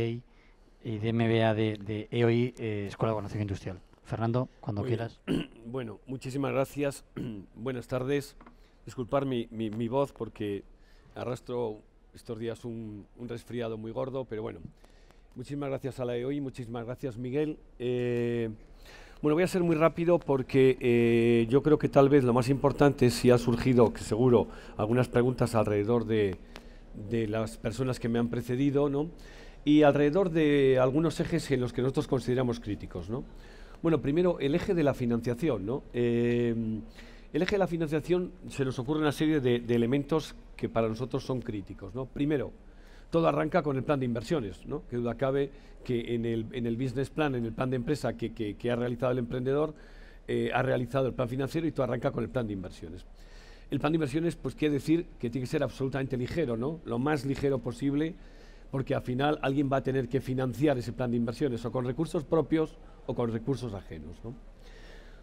A y de M B A de, de E O I, eh, Escuela de Conocimiento Industrial. Fernando, cuando Muy quieras. Bien. Bueno, muchísimas gracias. Buenas tardes. Disculpar mi, mi, mi voz porque arrastro estos días un, un resfriado muy gordo, pero bueno. Muchísimas gracias a la E O I, muchísimas gracias, Miguel. Eh, Bueno, voy a ser muy rápido porque eh, yo creo que tal vez lo más importante, si ha surgido, que seguro, algunas preguntas alrededor de, de las personas que me han precedido, ¿no? Y alrededor de algunos ejes en los que nosotros consideramos críticos, ¿no? Bueno, primero, el eje de la financiación, ¿no? Eh, el eje de la financiación se nos ocurre una serie de, de elementos que para nosotros son críticos, ¿no? Primero, todo arranca con el plan de inversiones, ¿no? Que duda cabe que en el, en el business plan, en el plan de empresa que, que, que ha realizado el emprendedor, eh, ha realizado el plan financiero y todo arranca con el plan de inversiones. El plan de inversiones, pues quiere decir que tiene que ser absolutamente ligero, ¿no? Lo más ligero posible, porque al final alguien va a tener que financiar ese plan de inversiones o con recursos propios o con recursos ajenos, ¿no?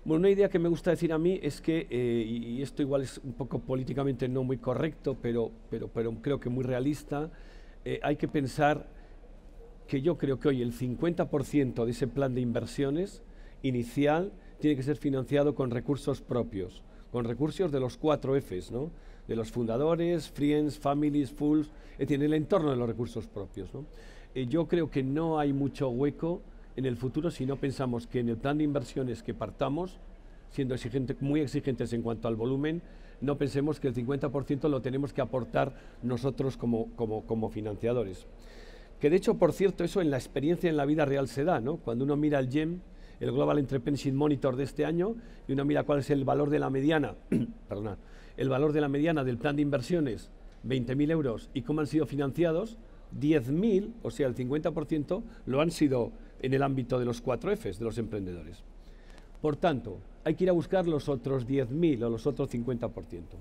Bueno, una idea que me gusta decir a mí es que, eh, y esto igual es un poco políticamente no muy correcto, pero, pero, pero creo que muy realista, eh, hay que pensar que yo creo que hoy el cincuenta por ciento de ese plan de inversiones inicial tiene que ser financiado con recursos propios, con recursos de los cuatro Fs, ¿no? De los fundadores, friends, families, fools, es decir, en el entorno de los recursos propios, ¿no? Eh, yo creo que no hay mucho hueco en el futuro si no pensamos que en el plan de inversiones que partamos, siendo exigente, muy exigentes en cuanto al volumen, no pensemos que el cincuenta por ciento lo tenemos que aportar nosotros como, como, como financiadores. Que de hecho, por cierto, eso en la experiencia en la vida real se da, ¿no? Cuando uno mira el G E M, el Global Entrepreneurship Monitor de este año, y uno mira cuál es el valor de la mediana, perdón, el valor de la mediana del plan de inversiones, veinte mil euros, y cómo han sido financiados, diez mil, o sea, el cincuenta por ciento, lo han sido en el ámbito de los cuatro Fs, de los emprendedores. Por tanto, hay que ir a buscar los otros diez mil o los otros cincuenta por ciento.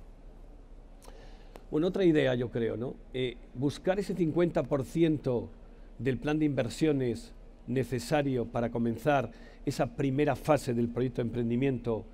Bueno, otra idea yo creo, ¿no? Eh, buscar ese cincuenta por ciento del plan de inversiones necesario para comenzar esa primera fase del proyecto de emprendimiento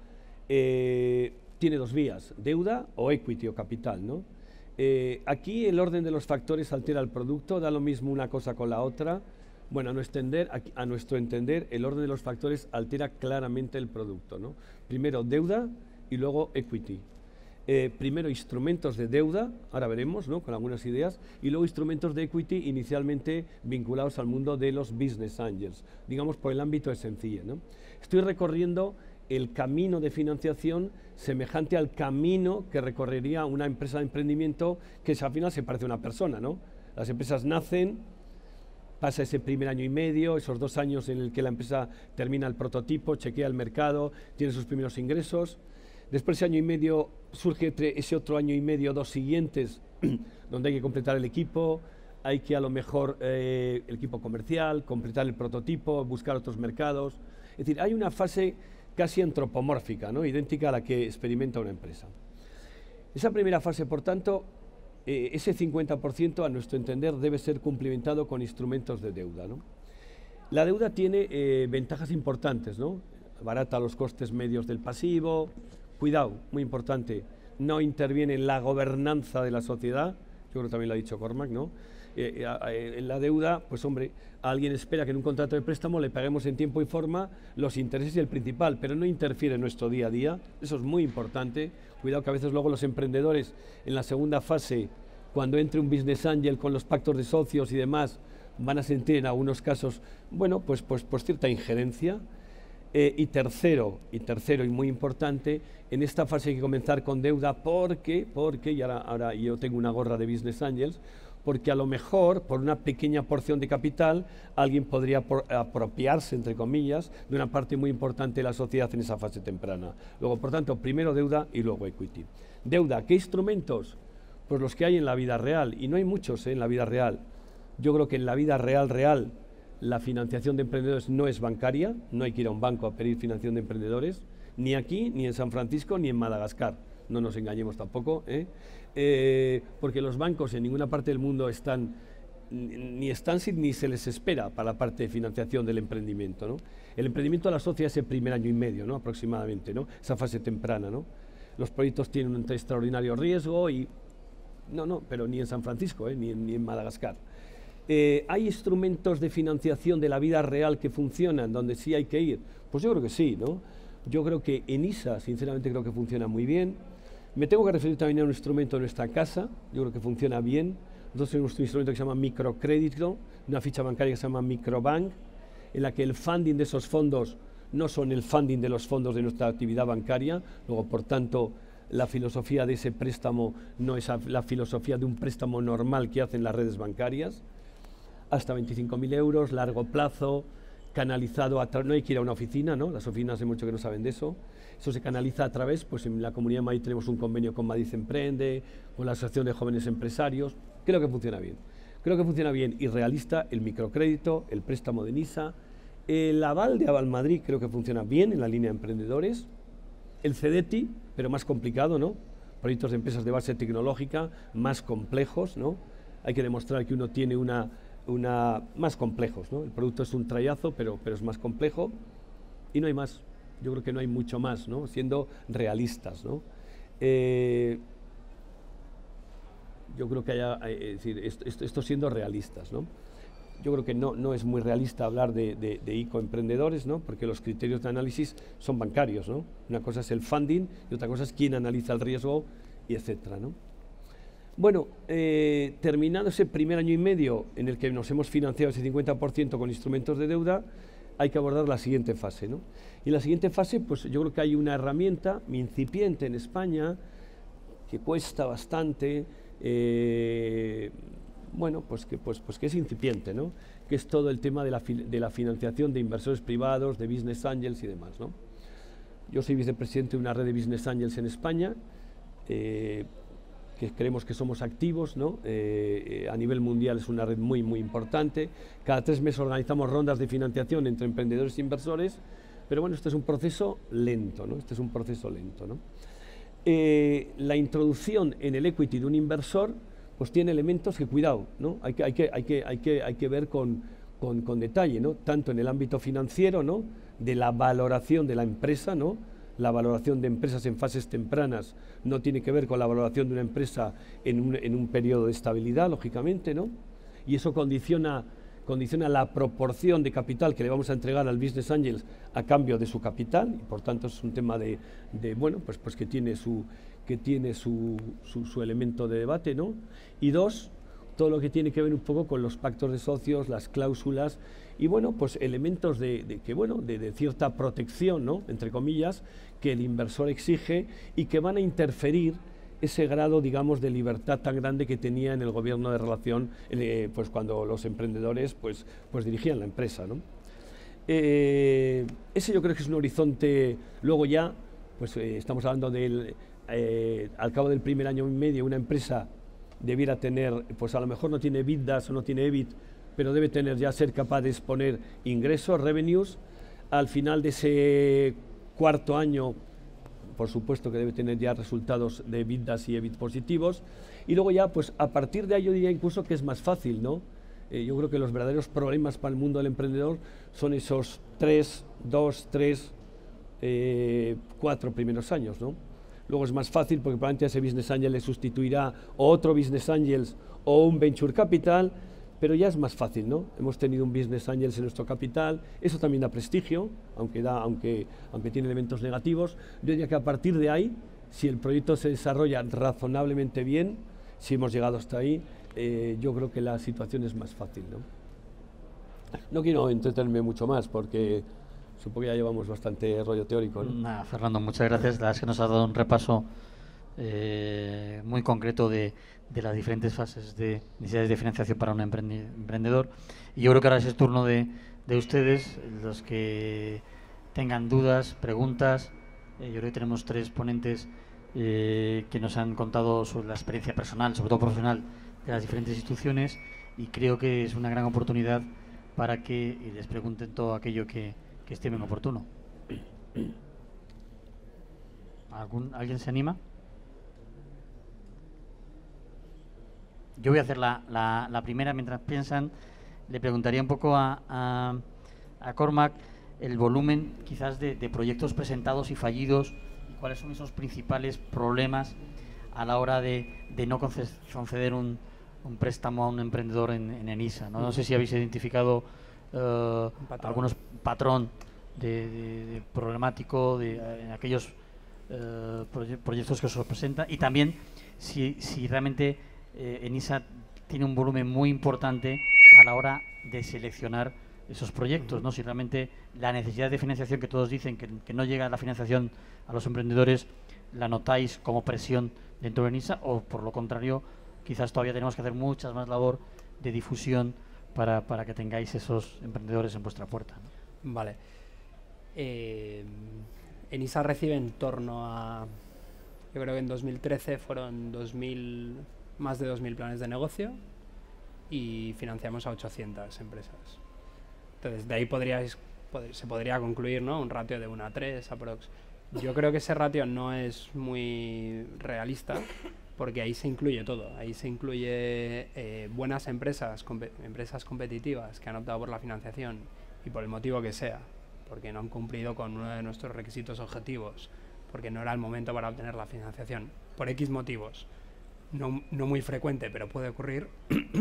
eh, tiene dos vías, deuda o equity o capital, ¿no? Eh, aquí el orden de los factores altera el producto, da lo mismo una cosa con la otra. Bueno, a nuestro entender, a nuestro entender el orden de los factores altera claramente el producto, ¿no? Primero deuda y luego equity. Eh, primero instrumentos de deuda, ahora veremos, ¿no? Con algunas ideas, y luego instrumentos de equity inicialmente vinculados al mundo de los business angels, digamos por el ámbito de sencilla, ¿no? Estoy recorriendo el camino de financiación semejante al camino que recorrería una empresa de emprendimiento que al final se parece a una persona, ¿no? Las empresas nacen, pasa ese primer año y medio, esos dos años en el que la empresa termina el prototipo, chequea el mercado, tiene sus primeros ingresos. Después de ese año y medio surge ese otro año y medio, dos siguientes, donde hay que completar el equipo, hay que a lo mejor eh, el equipo comercial, completar el prototipo, buscar otros mercados. Es decir, hay una fase casi antropomórfica, ¿no? Idéntica a la que experimenta una empresa. Esa primera fase, por tanto, eh, ese cincuenta por ciento, a nuestro entender, debe ser cumplimentado con instrumentos de deuda, ¿no? La deuda tiene eh, ventajas importantes, ¿no? Barata los costes medios del pasivo. Cuidado, muy importante, no interviene en la gobernanza de la sociedad, yo creo que también lo ha dicho Cormac, ¿no? Eh, eh, en la deuda, pues hombre, alguien espera que en un contrato de préstamo le paguemos en tiempo y forma los intereses y el principal, pero no interfiere en nuestro día a día, eso es muy importante. Cuidado que a veces luego los emprendedores en la segunda fase, cuando entre un business angel con los pactos de socios y demás, van a sentir en algunos casos, bueno, pues, pues, pues cierta injerencia. Eh, y tercero, y tercero y muy importante, en esta fase hay que comenzar con deuda porque, porque y ahora, ahora yo tengo una gorra de Business Angels, porque a lo mejor por una pequeña porción de capital alguien podría por, apropiarse, entre comillas, de una parte muy importante de la sociedad en esa fase temprana. Luego, por tanto, primero deuda y luego equity. Deuda, ¿qué instrumentos? Pues los que hay en la vida real, y no hay muchos ¿eh? en la vida real. Yo creo que en la vida real, real, la financiación de emprendedores no es bancaria, no hay que ir a un banco a pedir financiación de emprendedores, ni aquí, ni en San Francisco, ni en Madagascar, no nos engañemos tampoco, ¿eh? Eh, porque los bancos en ninguna parte del mundo están, ni están ni se les espera para la parte de financiación del emprendimiento, ¿no? El emprendimiento la asocia ese primer año y medio, ¿no? Aproximadamente, ¿no? Esa fase temprana, ¿no? Los proyectos tienen un extraordinario riesgo y, no, no, pero ni en San Francisco, ¿eh? ni, ni en Madagascar. Eh, ¿Hay instrumentos de financiación de la vida real que funcionan, donde sí hay que ir? Pues yo creo que sí, ¿no? Yo creo que en I S A, sinceramente, creo que funciona muy bien. Me tengo que referir también a un instrumento de nuestra casa, yo creo que funciona bien. Nosotros tenemos un instrumento que se llama microcrédito, una ficha bancaria que se llama microbank, en la que el funding de esos fondos no son el funding de los fondos de nuestra actividad bancaria, luego, por tanto, la filosofía de ese préstamo no es la filosofía de un préstamo normal que hacen las redes bancarias. Hasta veinticinco mil euros, largo plazo, canalizado a través, no hay que ir a una oficina, ¿no? Las oficinas hace mucho que no saben de eso. Eso se canaliza a través, pues en la Comunidad de Madrid tenemos un convenio con Madrid Emprende, con la Asociación de Jóvenes Empresarios. Creo que funciona bien. Creo que funciona bien y realista el microcrédito, el préstamo de NISA, el aval de Aval Madrid creo que funciona bien en la línea de emprendedores, el CEDETI, pero más complicado, ¿no? Proyectos de empresas de base tecnológica más complejos, ¿no? Hay que demostrar que uno tiene una Una, más complejos, ¿no? El producto es un trayazo, pero, pero es más complejo y no hay más. Yo creo que no hay mucho más, ¿no? Siendo realistas, ¿no? Eh, yo creo que haya, es decir, esto, esto siendo realistas, ¿no? Yo creo que no, no es muy realista hablar de, de, de ecoemprendedores, ¿no? Porque los criterios de análisis son bancarios, ¿no? Una cosa es el funding y otra cosa es quién analiza el riesgo, y etcétera, ¿no? Bueno, eh, terminado ese primer año y medio en el que nos hemos financiado ese cincuenta por ciento con instrumentos de deuda, hay que abordar la siguiente fase, ¿no? Y en la siguiente fase, pues yo creo que hay una herramienta incipiente en España que cuesta bastante, eh, bueno, pues que, pues, pues que es incipiente, ¿no? Que es todo el tema de la, de la financiación de inversores privados, de business angels y demás, ¿no? Yo soy vicepresidente de una red de business angels en España, eh, que creemos que somos activos, ¿no? Eh, eh, a nivel mundial es una red muy, muy importante. Cada tres meses organizamos rondas de financiación entre emprendedores e inversores, pero bueno, este es un proceso lento, ¿no? Este es un proceso lento, ¿no? Eh, la introducción en el equity de un inversor pues tiene elementos que, cuidado, ¿no? Hay que, hay que, hay que, hay que, hay que ver con, con, con detalle, ¿no? Tanto en el ámbito financiero, ¿no? De la valoración de la empresa, ¿no? La valoración de empresas en fases tempranas no tiene que ver con la valoración de una empresa en un, en un periodo de estabilidad, lógicamente, ¿no? Y eso condiciona, condiciona la proporción de capital que le vamos a entregar al Business Angels a cambio de su capital, y por tanto es un tema de, de bueno, pues, pues que tiene su... que tiene su, su, su elemento de debate, ¿no? Y dos, todo lo que tiene que ver un poco con los pactos de socios, las cláusulas, y bueno, pues elementos de, de que, bueno, de, de cierta protección, ¿no? Entre comillas, que el inversor exige y que van a interferir ese grado, digamos, de libertad tan grande que tenía en el gobierno de relación, eh, pues cuando los emprendedores, pues, pues dirigían la empresa, ¿no? Eh, ese yo creo que es un horizonte. Luego ya, pues eh, estamos hablando del... Eh, al cabo del primer año y medio una empresa debiera tener, pues a lo mejor no tiene EBITDAs o no tiene EBIT, pero debe tener ya ser capaz de exponer ingresos, revenues. Al final de ese cuarto año, por supuesto que debe tener ya resultados de EBITDAs y EBIT positivos. Y luego ya, pues a partir de ahí yo diría incluso que es más fácil, ¿no? Eh, yo creo que los verdaderos problemas para el mundo del emprendedor son esos tres, dos, tres, eh, cuatro primeros años, ¿no? Luego es más fácil porque probablemente a ese Business Angel le sustituirá otro Business Angels o un Venture Capital, pero ya es más fácil, ¿no? Hemos tenido un Business Angels en nuestro capital, eso también da prestigio, aunque, da, aunque, aunque tiene elementos negativos. Yo diría que a partir de ahí, si el proyecto se desarrolla razonablemente bien, si hemos llegado hasta ahí, eh, yo creo que la situación es más fácil, ¿no? No quiero entretenerme mucho más porque... supongo que ya llevamos bastante rollo teórico, ¿no? Nah, Fernando, muchas gracias. La verdad es que nos has dado un repaso eh, muy concreto de, de las diferentes fases de necesidades de financiación para un emprendedor. Y yo creo que ahora es el turno de, de ustedes, los que tengan dudas, preguntas. Eh, yo creo que tenemos tres ponentes eh, que nos han contado sobre la experiencia personal, sobre todo profesional, de las diferentes instituciones, y creo que es una gran oportunidad para que les pregunten todo aquello que que estimen oportuno. ¿Algún, ¿Alguien se anima? Yo voy a hacer la, la, la primera mientras piensan. Le preguntaría un poco a, a, a Cormac el volumen quizás de, de proyectos presentados y fallidos, y cuáles son esos principales problemas a la hora de, de no conceder un, un préstamo a un emprendedor en, en ENISA, ¿no? No sé si habéis identificado Uh, patrón. algunos patrón de, de, de problemático de, uh, en aquellos uh, proye proyectos que os presenta, y también si, si realmente eh, ENISA tiene un volumen muy importante a la hora de seleccionar esos proyectos, ¿no? Si realmente la necesidad de financiación que todos dicen que, que no llega la financiación a los emprendedores la notáis como presión dentro de ENISA, o por lo contrario quizás todavía tenemos que hacer mucha más labor de difusión Para, para que tengáis esos emprendedores en vuestra puerta, ¿no? Vale. Eh, ENISA recibe en torno a, yo creo que en dos mil trece fueron dos mil, más de dos mil planes de negocio y financiamos a ochocientas empresas. Entonces, de ahí podríais, pod se podría concluir, ¿no? Un ratio de uno a tres aprox. Yo creo que ese ratio no es muy realista, porque ahí se incluye todo. Ahí se incluye eh, buenas empresas, comp empresas competitivas que han optado por la financiación y por el motivo que sea, porque no han cumplido con uno de nuestros requisitos objetivos, porque no era el momento para obtener la financiación, por X motivos, no, no muy frecuente, pero puede ocurrir,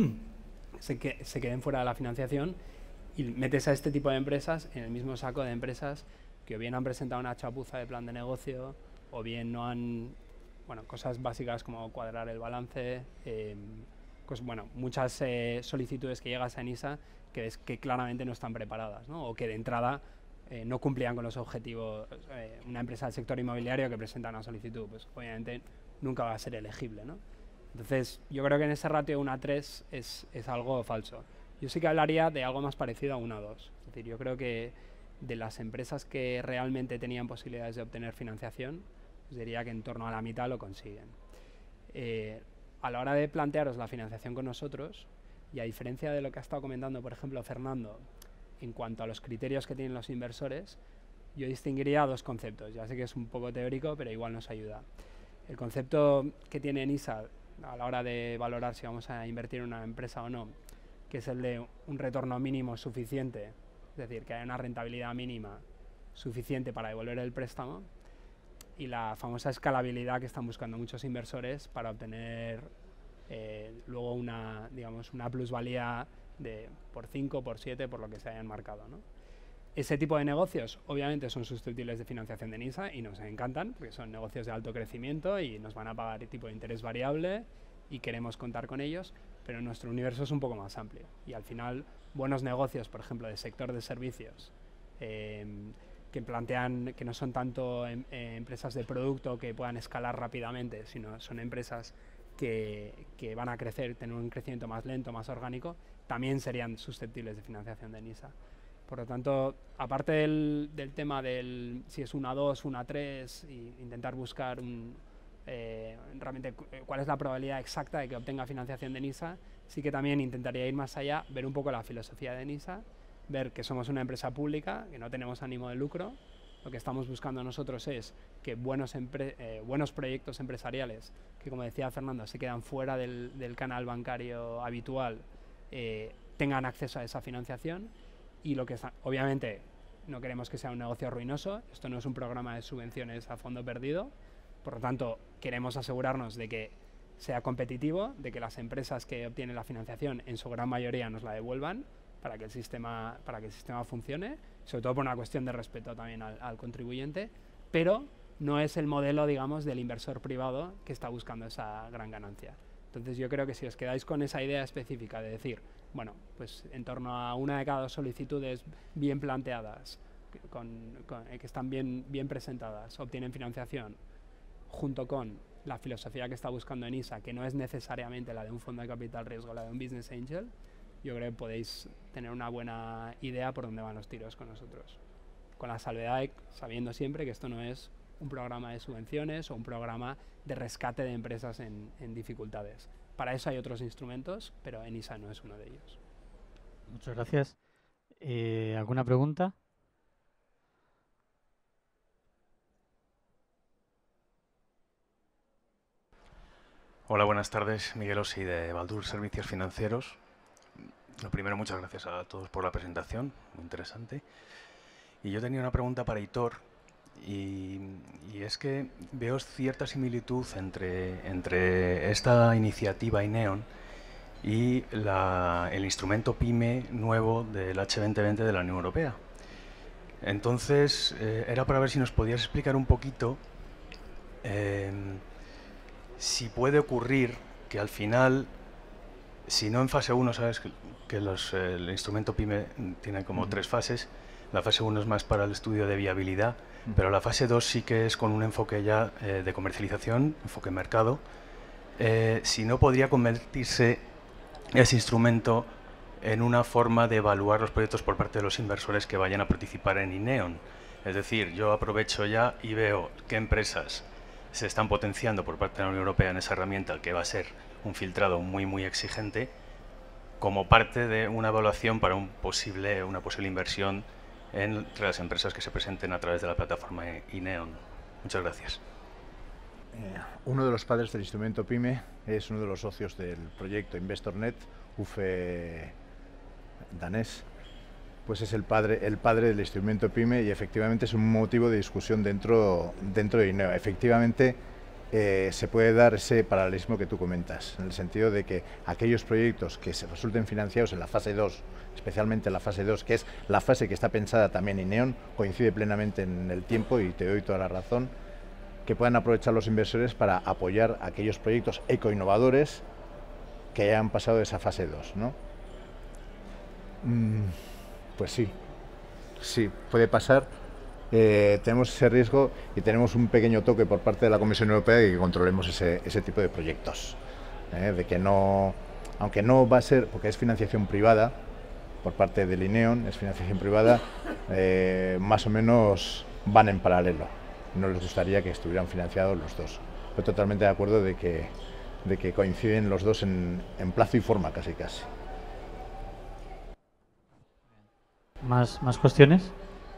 se, que, se queden fuera de la financiación y metes a este tipo de empresas en el mismo saco de empresas que o bien han presentado una chapuza de plan de negocio o bien no han, bueno, cosas básicas como cuadrar el balance, eh, pues, bueno, muchas eh, solicitudes que llegas a ENISA que es que claramente no están preparadas, ¿no? O que de entrada eh, no cumplían con los objetivos. Eh, una empresa del sector inmobiliario que presenta una solicitud, pues obviamente nunca va a ser elegible, ¿no? Entonces, yo creo que en ese ratio uno a tres es, es algo falso. Yo sí que hablaría de algo más parecido a uno a dos. Es decir, yo creo que de las empresas que realmente tenían posibilidades de obtener financiación, os diría que en torno a la mitad lo consiguen. Eh, a la hora de plantearos la financiación con nosotros, y a diferencia de lo que ha estado comentando, por ejemplo, Fernando, en cuanto a los criterios que tienen los inversores, yo distinguiría dos conceptos. Ya sé que es un poco teórico, pero igual nos ayuda. El concepto que tiene ENISA a la hora de valorar si vamos a invertir en una empresa o no, que es el de un retorno mínimo suficiente, es decir, que haya una rentabilidad mínima suficiente para devolver el préstamo, y la famosa escalabilidad que están buscando muchos inversores para obtener eh, luego una, digamos, una plusvalía de por cinco, por siete, por lo que se hayan marcado, ¿no? Ese tipo de negocios obviamente son susceptibles de financiación de ENISA y nos encantan porque son negocios de alto crecimiento y nos van a pagar tipo de interés variable y queremos contar con ellos, pero nuestro universo es un poco más amplio y al final buenos negocios, por ejemplo, del sector de servicios, eh, que plantean que no son tanto em, eh, empresas de producto que puedan escalar rápidamente, sino son empresas que, que van a crecer, tener un crecimiento más lento, más orgánico, también serían susceptibles de financiación de ENISA. Por lo tanto, aparte del, del tema del si es una dos, una tres, y intentar buscar un, eh, realmente cuál es la probabilidad exacta de que obtenga financiación de ENISA, sí que también intentaría ir más allá, ver un poco la filosofía de ENISA, ver que somos una empresa pública, que no tenemos ánimo de lucro. Lo que estamos buscando nosotros es que buenos, eh, buenos proyectos empresariales, que como decía Fernando, se quedan fuera del, del canal bancario habitual, eh, tengan acceso a esa financiación. Y lo que está, obviamente no queremos que sea un negocio ruinoso, esto no es un programa de subvenciones a fondo perdido, por lo tanto queremos asegurarnos de que sea competitivo, de que las empresas que obtienen la financiación en su gran mayoría nos la devuelvan para que el sistema, para que el sistema funcione, sobre todo por una cuestión de respeto también al, al contribuyente, pero no es el modelo, digamos, del inversor privado que está buscando esa gran ganancia. Entonces yo creo que si os quedáis con esa idea específica de decir, bueno, pues en torno a una de cada dos solicitudes bien planteadas, con, con, que están bien, bien presentadas, obtienen financiación, junto con la filosofía que está buscando ENISA, que no es necesariamente la de un fondo de capital riesgo, la de un business angel, yo creo que podéis tener una buena idea por dónde van los tiros con nosotros. Con la salvedad de, sabiendo siempre que esto no es un programa de subvenciones o un programa de rescate de empresas en, en dificultades. Para eso hay otros instrumentos, pero ENISA no es uno de ellos. Muchas gracias. Eh, ¿Alguna pregunta? Hola, buenas tardes. Miguel Ossi de Baldur Servicios Financieros. Lo primero, muchas gracias a todos por la presentación, muy interesante. Y yo tenía una pregunta para Aitor, y, y es que veo cierta similitud entre, entre esta iniciativa INEON y la, el instrumento PYME nuevo del H veinte veinte de la Unión Europea. Entonces, eh, era para ver si nos podías explicar un poquito eh, si puede ocurrir que al final, si no en fase uno, sabes que, que los, eh, el instrumento PYME tiene como uh-huh. tres fases. La fase uno es más para el estudio de viabilidad, uh-huh. pero la fase dos sí que es con un enfoque ya eh, de comercialización, enfoque mercado. Eh, si no podría convertirse ese instrumento en una forma de evaluar los proyectos por parte de los inversores que vayan a participar en INEON. Es decir, yo aprovecho ya y veo qué empresas se están potenciando por parte de la Unión Europea en esa herramienta, que va a ser un filtrado muy muy exigente, como parte de una evaluación para un posible, una posible inversión entre las empresas que se presenten a través de la plataforma INEON. Muchas gracias. Eh, uno de los padres del instrumento PYME es uno de los socios del proyecto InvestorNet, U F E danés, pues es el padre, el padre del instrumento PYME y efectivamente es un motivo de discusión dentro, dentro de INEO. Efectivamente, eh, se puede dar ese paralelismo que tú comentas, en el sentido de que aquellos proyectos que se resulten financiados en la fase dos, especialmente en la fase dos, que es la fase que está pensada también INEON, coincide plenamente en el tiempo y te doy toda la razón, que puedan aprovechar los inversores para apoyar aquellos proyectos ecoinnovadores que hayan pasado de esa fase dos, ¿no? Mm, pues sí, sí, puede pasar. Eh, tenemos ese riesgo y tenemos un pequeño toque por parte de la Comisión Europea de que controlemos ese, ese tipo de proyectos. ¿eh? De que no, aunque no va a ser, porque es financiación privada, por parte del INEON, es financiación privada, eh, más o menos van en paralelo. No les gustaría que estuvieran financiados los dos. Estoy totalmente de acuerdo de que, de que coinciden los dos en, en plazo y forma casi casi. ¿Más, más cuestiones?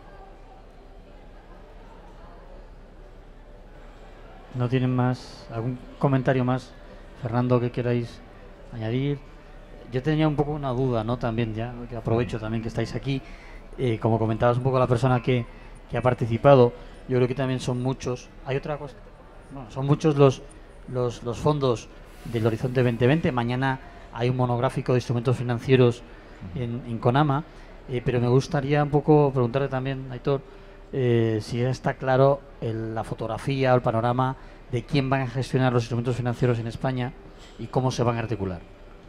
¿No tienen más? ¿Algún comentario más, Fernando, que queráis añadir? Yo tenía un poco una duda, ¿no? También, ya que aprovecho también que estáis aquí. Eh, como comentabas un poco la persona que, que ha participado, yo creo que también son muchos. Hay otra cosa. Bueno, son muchos los, los, los fondos del Horizonte veinte veinte. Mañana hay un monográfico de instrumentos financieros en, en CONAMA. Eh, pero me gustaría un poco preguntarle también, Aitor, eh, si ya está claro el, la fotografía o el panorama de quién van a gestionar los instrumentos financieros en España y cómo se van a articular.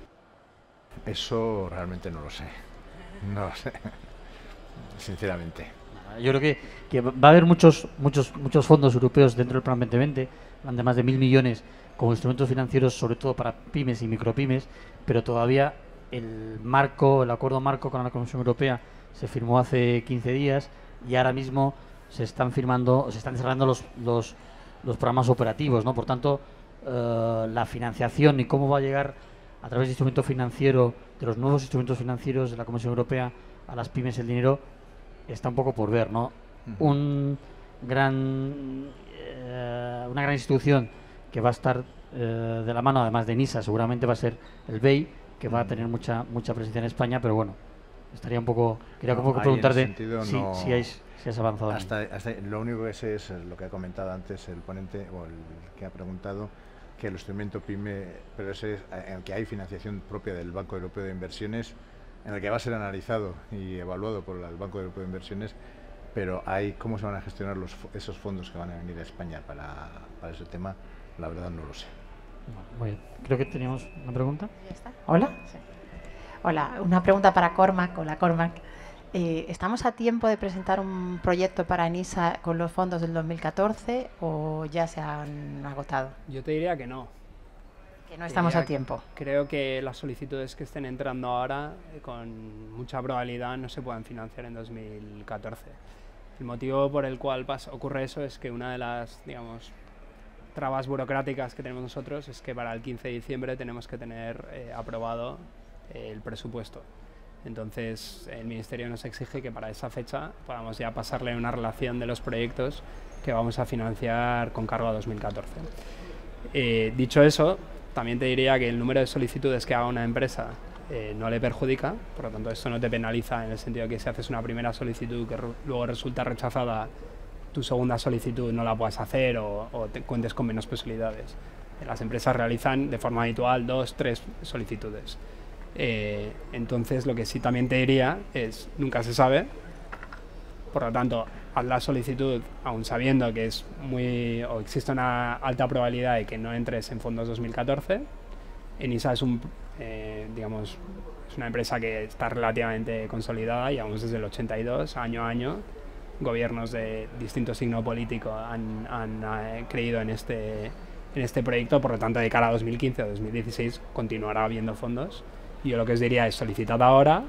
Eso realmente no lo sé. No lo sé. Sinceramente. Yo creo que, que va a haber muchos muchos muchos fondos europeos dentro del Plan veinte veinte, van de más de mil millones como instrumentos financieros, sobre todo para pymes y micropymes, pero todavía el marco, el acuerdo marco con la Comisión Europea se firmó hace quince días y ahora mismo se están firmando, se están cerrando los los, los programas operativos, ¿no? Por tanto, eh, la financiación y cómo va a llegar a través de instrumento financiero, de los nuevos instrumentos financieros de la Comisión Europea a las pymes el dinero está un poco por ver, ¿no? Uh-huh. Un gran eh, una gran institución que va a estar eh, de la mano, además de NISA, seguramente va a ser el B E I, que va a tener mucha mucha presencia en España, pero bueno, estaría un poco, quería no, un poco preguntarte si, no, si, hay, si has avanzado. Hasta, hasta, lo único que sé es lo que ha comentado antes el ponente, o el que ha preguntado, que el instrumento PYME, pero ese es en el que hay financiación propia del Banco Europeo de Inversiones, en el que va a ser analizado y evaluado por el Banco Europeo de Inversiones, pero hay cómo se van a gestionar los, esos fondos que van a venir a España para, para ese tema, la verdad no lo sé. Muy bien. Creo que teníamos una pregunta. ¿Ya está? ¿Hola? Sí. Hola, una pregunta para Cormac. Hola, Cormac. Eh, ¿Estamos a tiempo de presentar un proyecto para NISA con los fondos del dos mil catorce o ya se han agotado? Yo te diría que no. Que no estamos a tiempo. Creo que las solicitudes que estén entrando ahora, eh, con mucha probabilidad, no se puedan financiar en dos mil catorce. El motivo por el cual pasa, ocurre eso es que una de las, digamos, trabas burocráticas que tenemos nosotros es que para el quince de diciembre tenemos que tener eh, aprobado eh, el presupuesto. Entonces el Ministerio nos exige que para esa fecha podamos ya pasarle una relación de los proyectos que vamos a financiar con cargo a dos mil catorce. Eh, dicho eso, también te diría que el número de solicitudes que haga una empresa eh, no le perjudica, por lo tanto esto no te penaliza en el sentido de que si haces una primera solicitud que luego resulta rechazada, tu segunda solicitud no la puedas hacer o, o te cuentes con menos posibilidades. Las empresas realizan de forma habitual dos, tres solicitudes. Eh, entonces lo que sí también te diría es, nunca se sabe, por lo tanto, haz la solicitud aún sabiendo que es muy, o existe una alta probabilidad de que no entres en fondos dos mil catorce. ENISA es un, eh, digamos, es una empresa que está relativamente consolidada, llevamos desde el ochenta y dos, año a año. Gobiernos de distinto signo político han, han eh, creído en este, en este proyecto, por lo tanto de cara a dos mil quince o dos mil dieciséis continuará habiendo fondos. Y yo lo que os diría es solicitad ahora,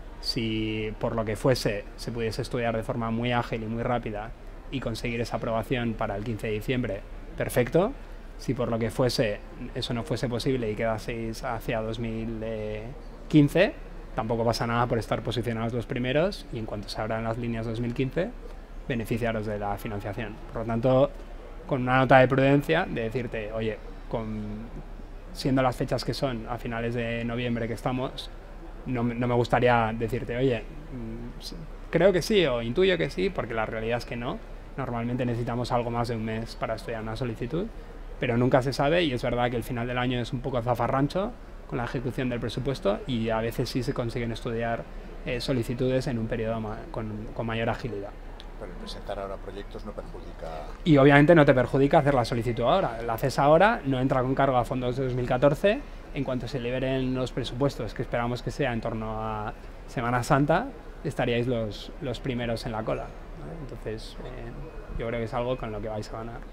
si por lo que fuese se pudiese estudiar de forma muy ágil y muy rápida y conseguir esa aprobación para el quince de diciembre, perfecto. Si por lo que fuese eso no fuese posible y quedaseis hacia dos mil quince, tampoco pasa nada por estar posicionados los primeros y en cuanto se abran las líneas dos mil quince, beneficiaros de la financiación. Por lo tanto, con una nota de prudencia de decirte, oye, con, siendo las fechas que son a finales de noviembre que estamos, no, no me gustaría decirte, oye, creo que sí o intuyo que sí, porque la realidad es que no. Normalmente necesitamos algo más de un mes para estudiar una solicitud, pero nunca se sabe, y es verdad que el final del año es un poco zafarrancho con la ejecución del presupuesto, y a veces sí se consiguen estudiar eh, solicitudes en un periodo ma con, con mayor agilidad. Pero presentar ahora proyectos no perjudica... Y obviamente no te perjudica hacer la solicitud ahora. La haces ahora, no entra con cargo a fondos de dos mil catorce. En cuanto se liberen los presupuestos, que esperamos que sea en torno a Semana Santa, estaríais los, los primeros en la cola, ¿no? Entonces, eh, yo creo que es algo con lo que vais a ganar.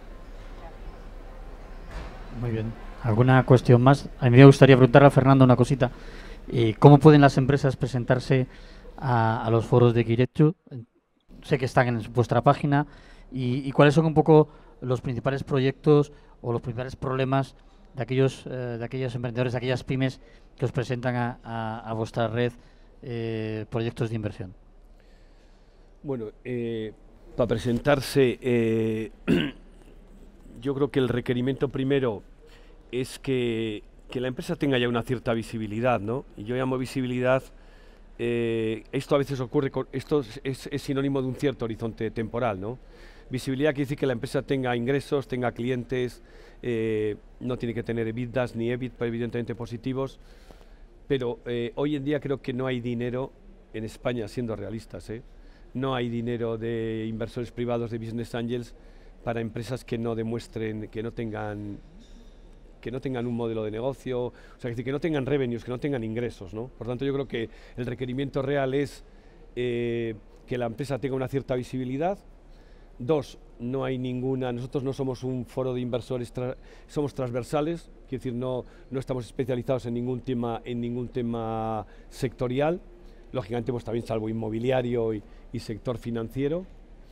Muy bien. ¿Alguna cuestión más? A mí me gustaría preguntarle a Fernando una cosita. Eh, ¿Cómo pueden las empresas presentarse a, a los foros de Keiretsu? Sé que están en vuestra página. Y, y cuáles son un poco los principales proyectos o los principales problemas de aquellos, eh, de aquellos emprendedores, de aquellas pymes que os presentan a, a, a vuestra red eh, proyectos de inversión. Bueno, eh, para presentarse, eh, yo creo que el requerimiento primero es que, que la empresa tenga ya una cierta visibilidad, ¿no? Y yo llamo visibilidad, eh, esto a veces ocurre, con, esto es, es sinónimo de un cierto horizonte temporal, ¿no? Visibilidad quiere decir que la empresa tenga ingresos, tenga clientes, eh, no tiene que tener EBITDAs ni EBIT, evidentemente positivos, pero eh, hoy en día creo que no hay dinero en España, siendo realistas, ¿eh? No hay dinero de inversores privados, de business angels, para empresas que no demuestren, que no tengan, que no tengan un modelo de negocio, o sea, que no tengan revenues, que no tengan ingresos, ¿no? Por tanto, yo creo que el requerimiento real es eh, que la empresa tenga una cierta visibilidad. Dos, no hay ninguna, nosotros no somos un foro de inversores, tra somos transversales, quiere decir, no, no estamos especializados en ningún tema, en ningún tema sectorial, lógicamente pues también salvo inmobiliario y, y sector financiero.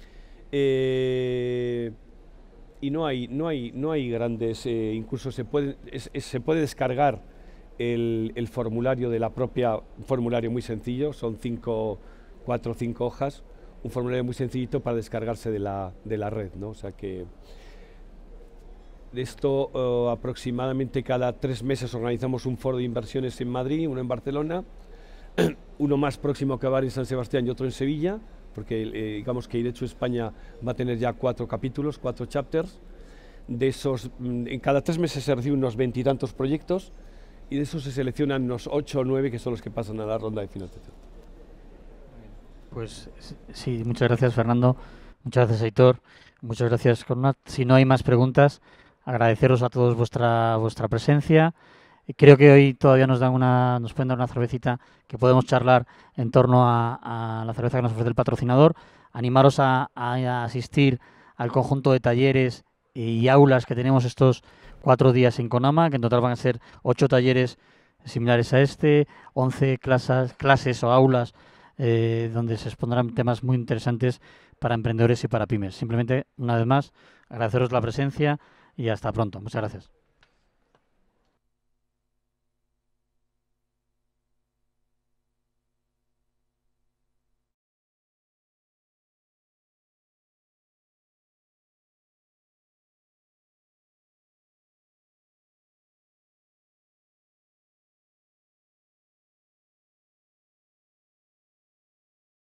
Eh, y no hay, no hay, no hay grandes, eh, incluso se puede, es, es, se puede descargar el, el formulario de la propia, un formulario muy sencillo, son cinco, cuatro o cinco hojas, un formulario muy sencillito para descargarse de la, de la red, ¿no? O sea que de esto uh, aproximadamente cada tres meses organizamos un foro de inversiones en Madrid, uno en Barcelona, uno más próximo a acabar en San Sebastián y otro en Sevilla, porque eh, digamos que Keiretsu España va a tener ya cuatro capítulos, cuatro chapters. De esos, en cada tres meses se reciben unos veintitantos proyectos y de esos se seleccionan unos ocho o nueve que son los que pasan a la ronda de financiación. Pues sí, muchas gracias Fernando, muchas gracias Aitor, muchas gracias Cornat. Si no hay más preguntas, agradeceros a todos vuestra vuestra presencia. Creo que hoy todavía nos dan una, nos pueden dar una cervecita que podemos charlar en torno a, a la cerveza que nos ofrece el patrocinador. Animaros a, a asistir al conjunto de talleres y aulas que tenemos estos cuatro días en Conama, que en total van a ser ocho talleres similares a este, once clases, clases o aulas eh, donde se expondrán temas muy interesantes para emprendedores y para pymes. Simplemente, una vez más, agradeceros la presencia y hasta pronto. Muchas gracias.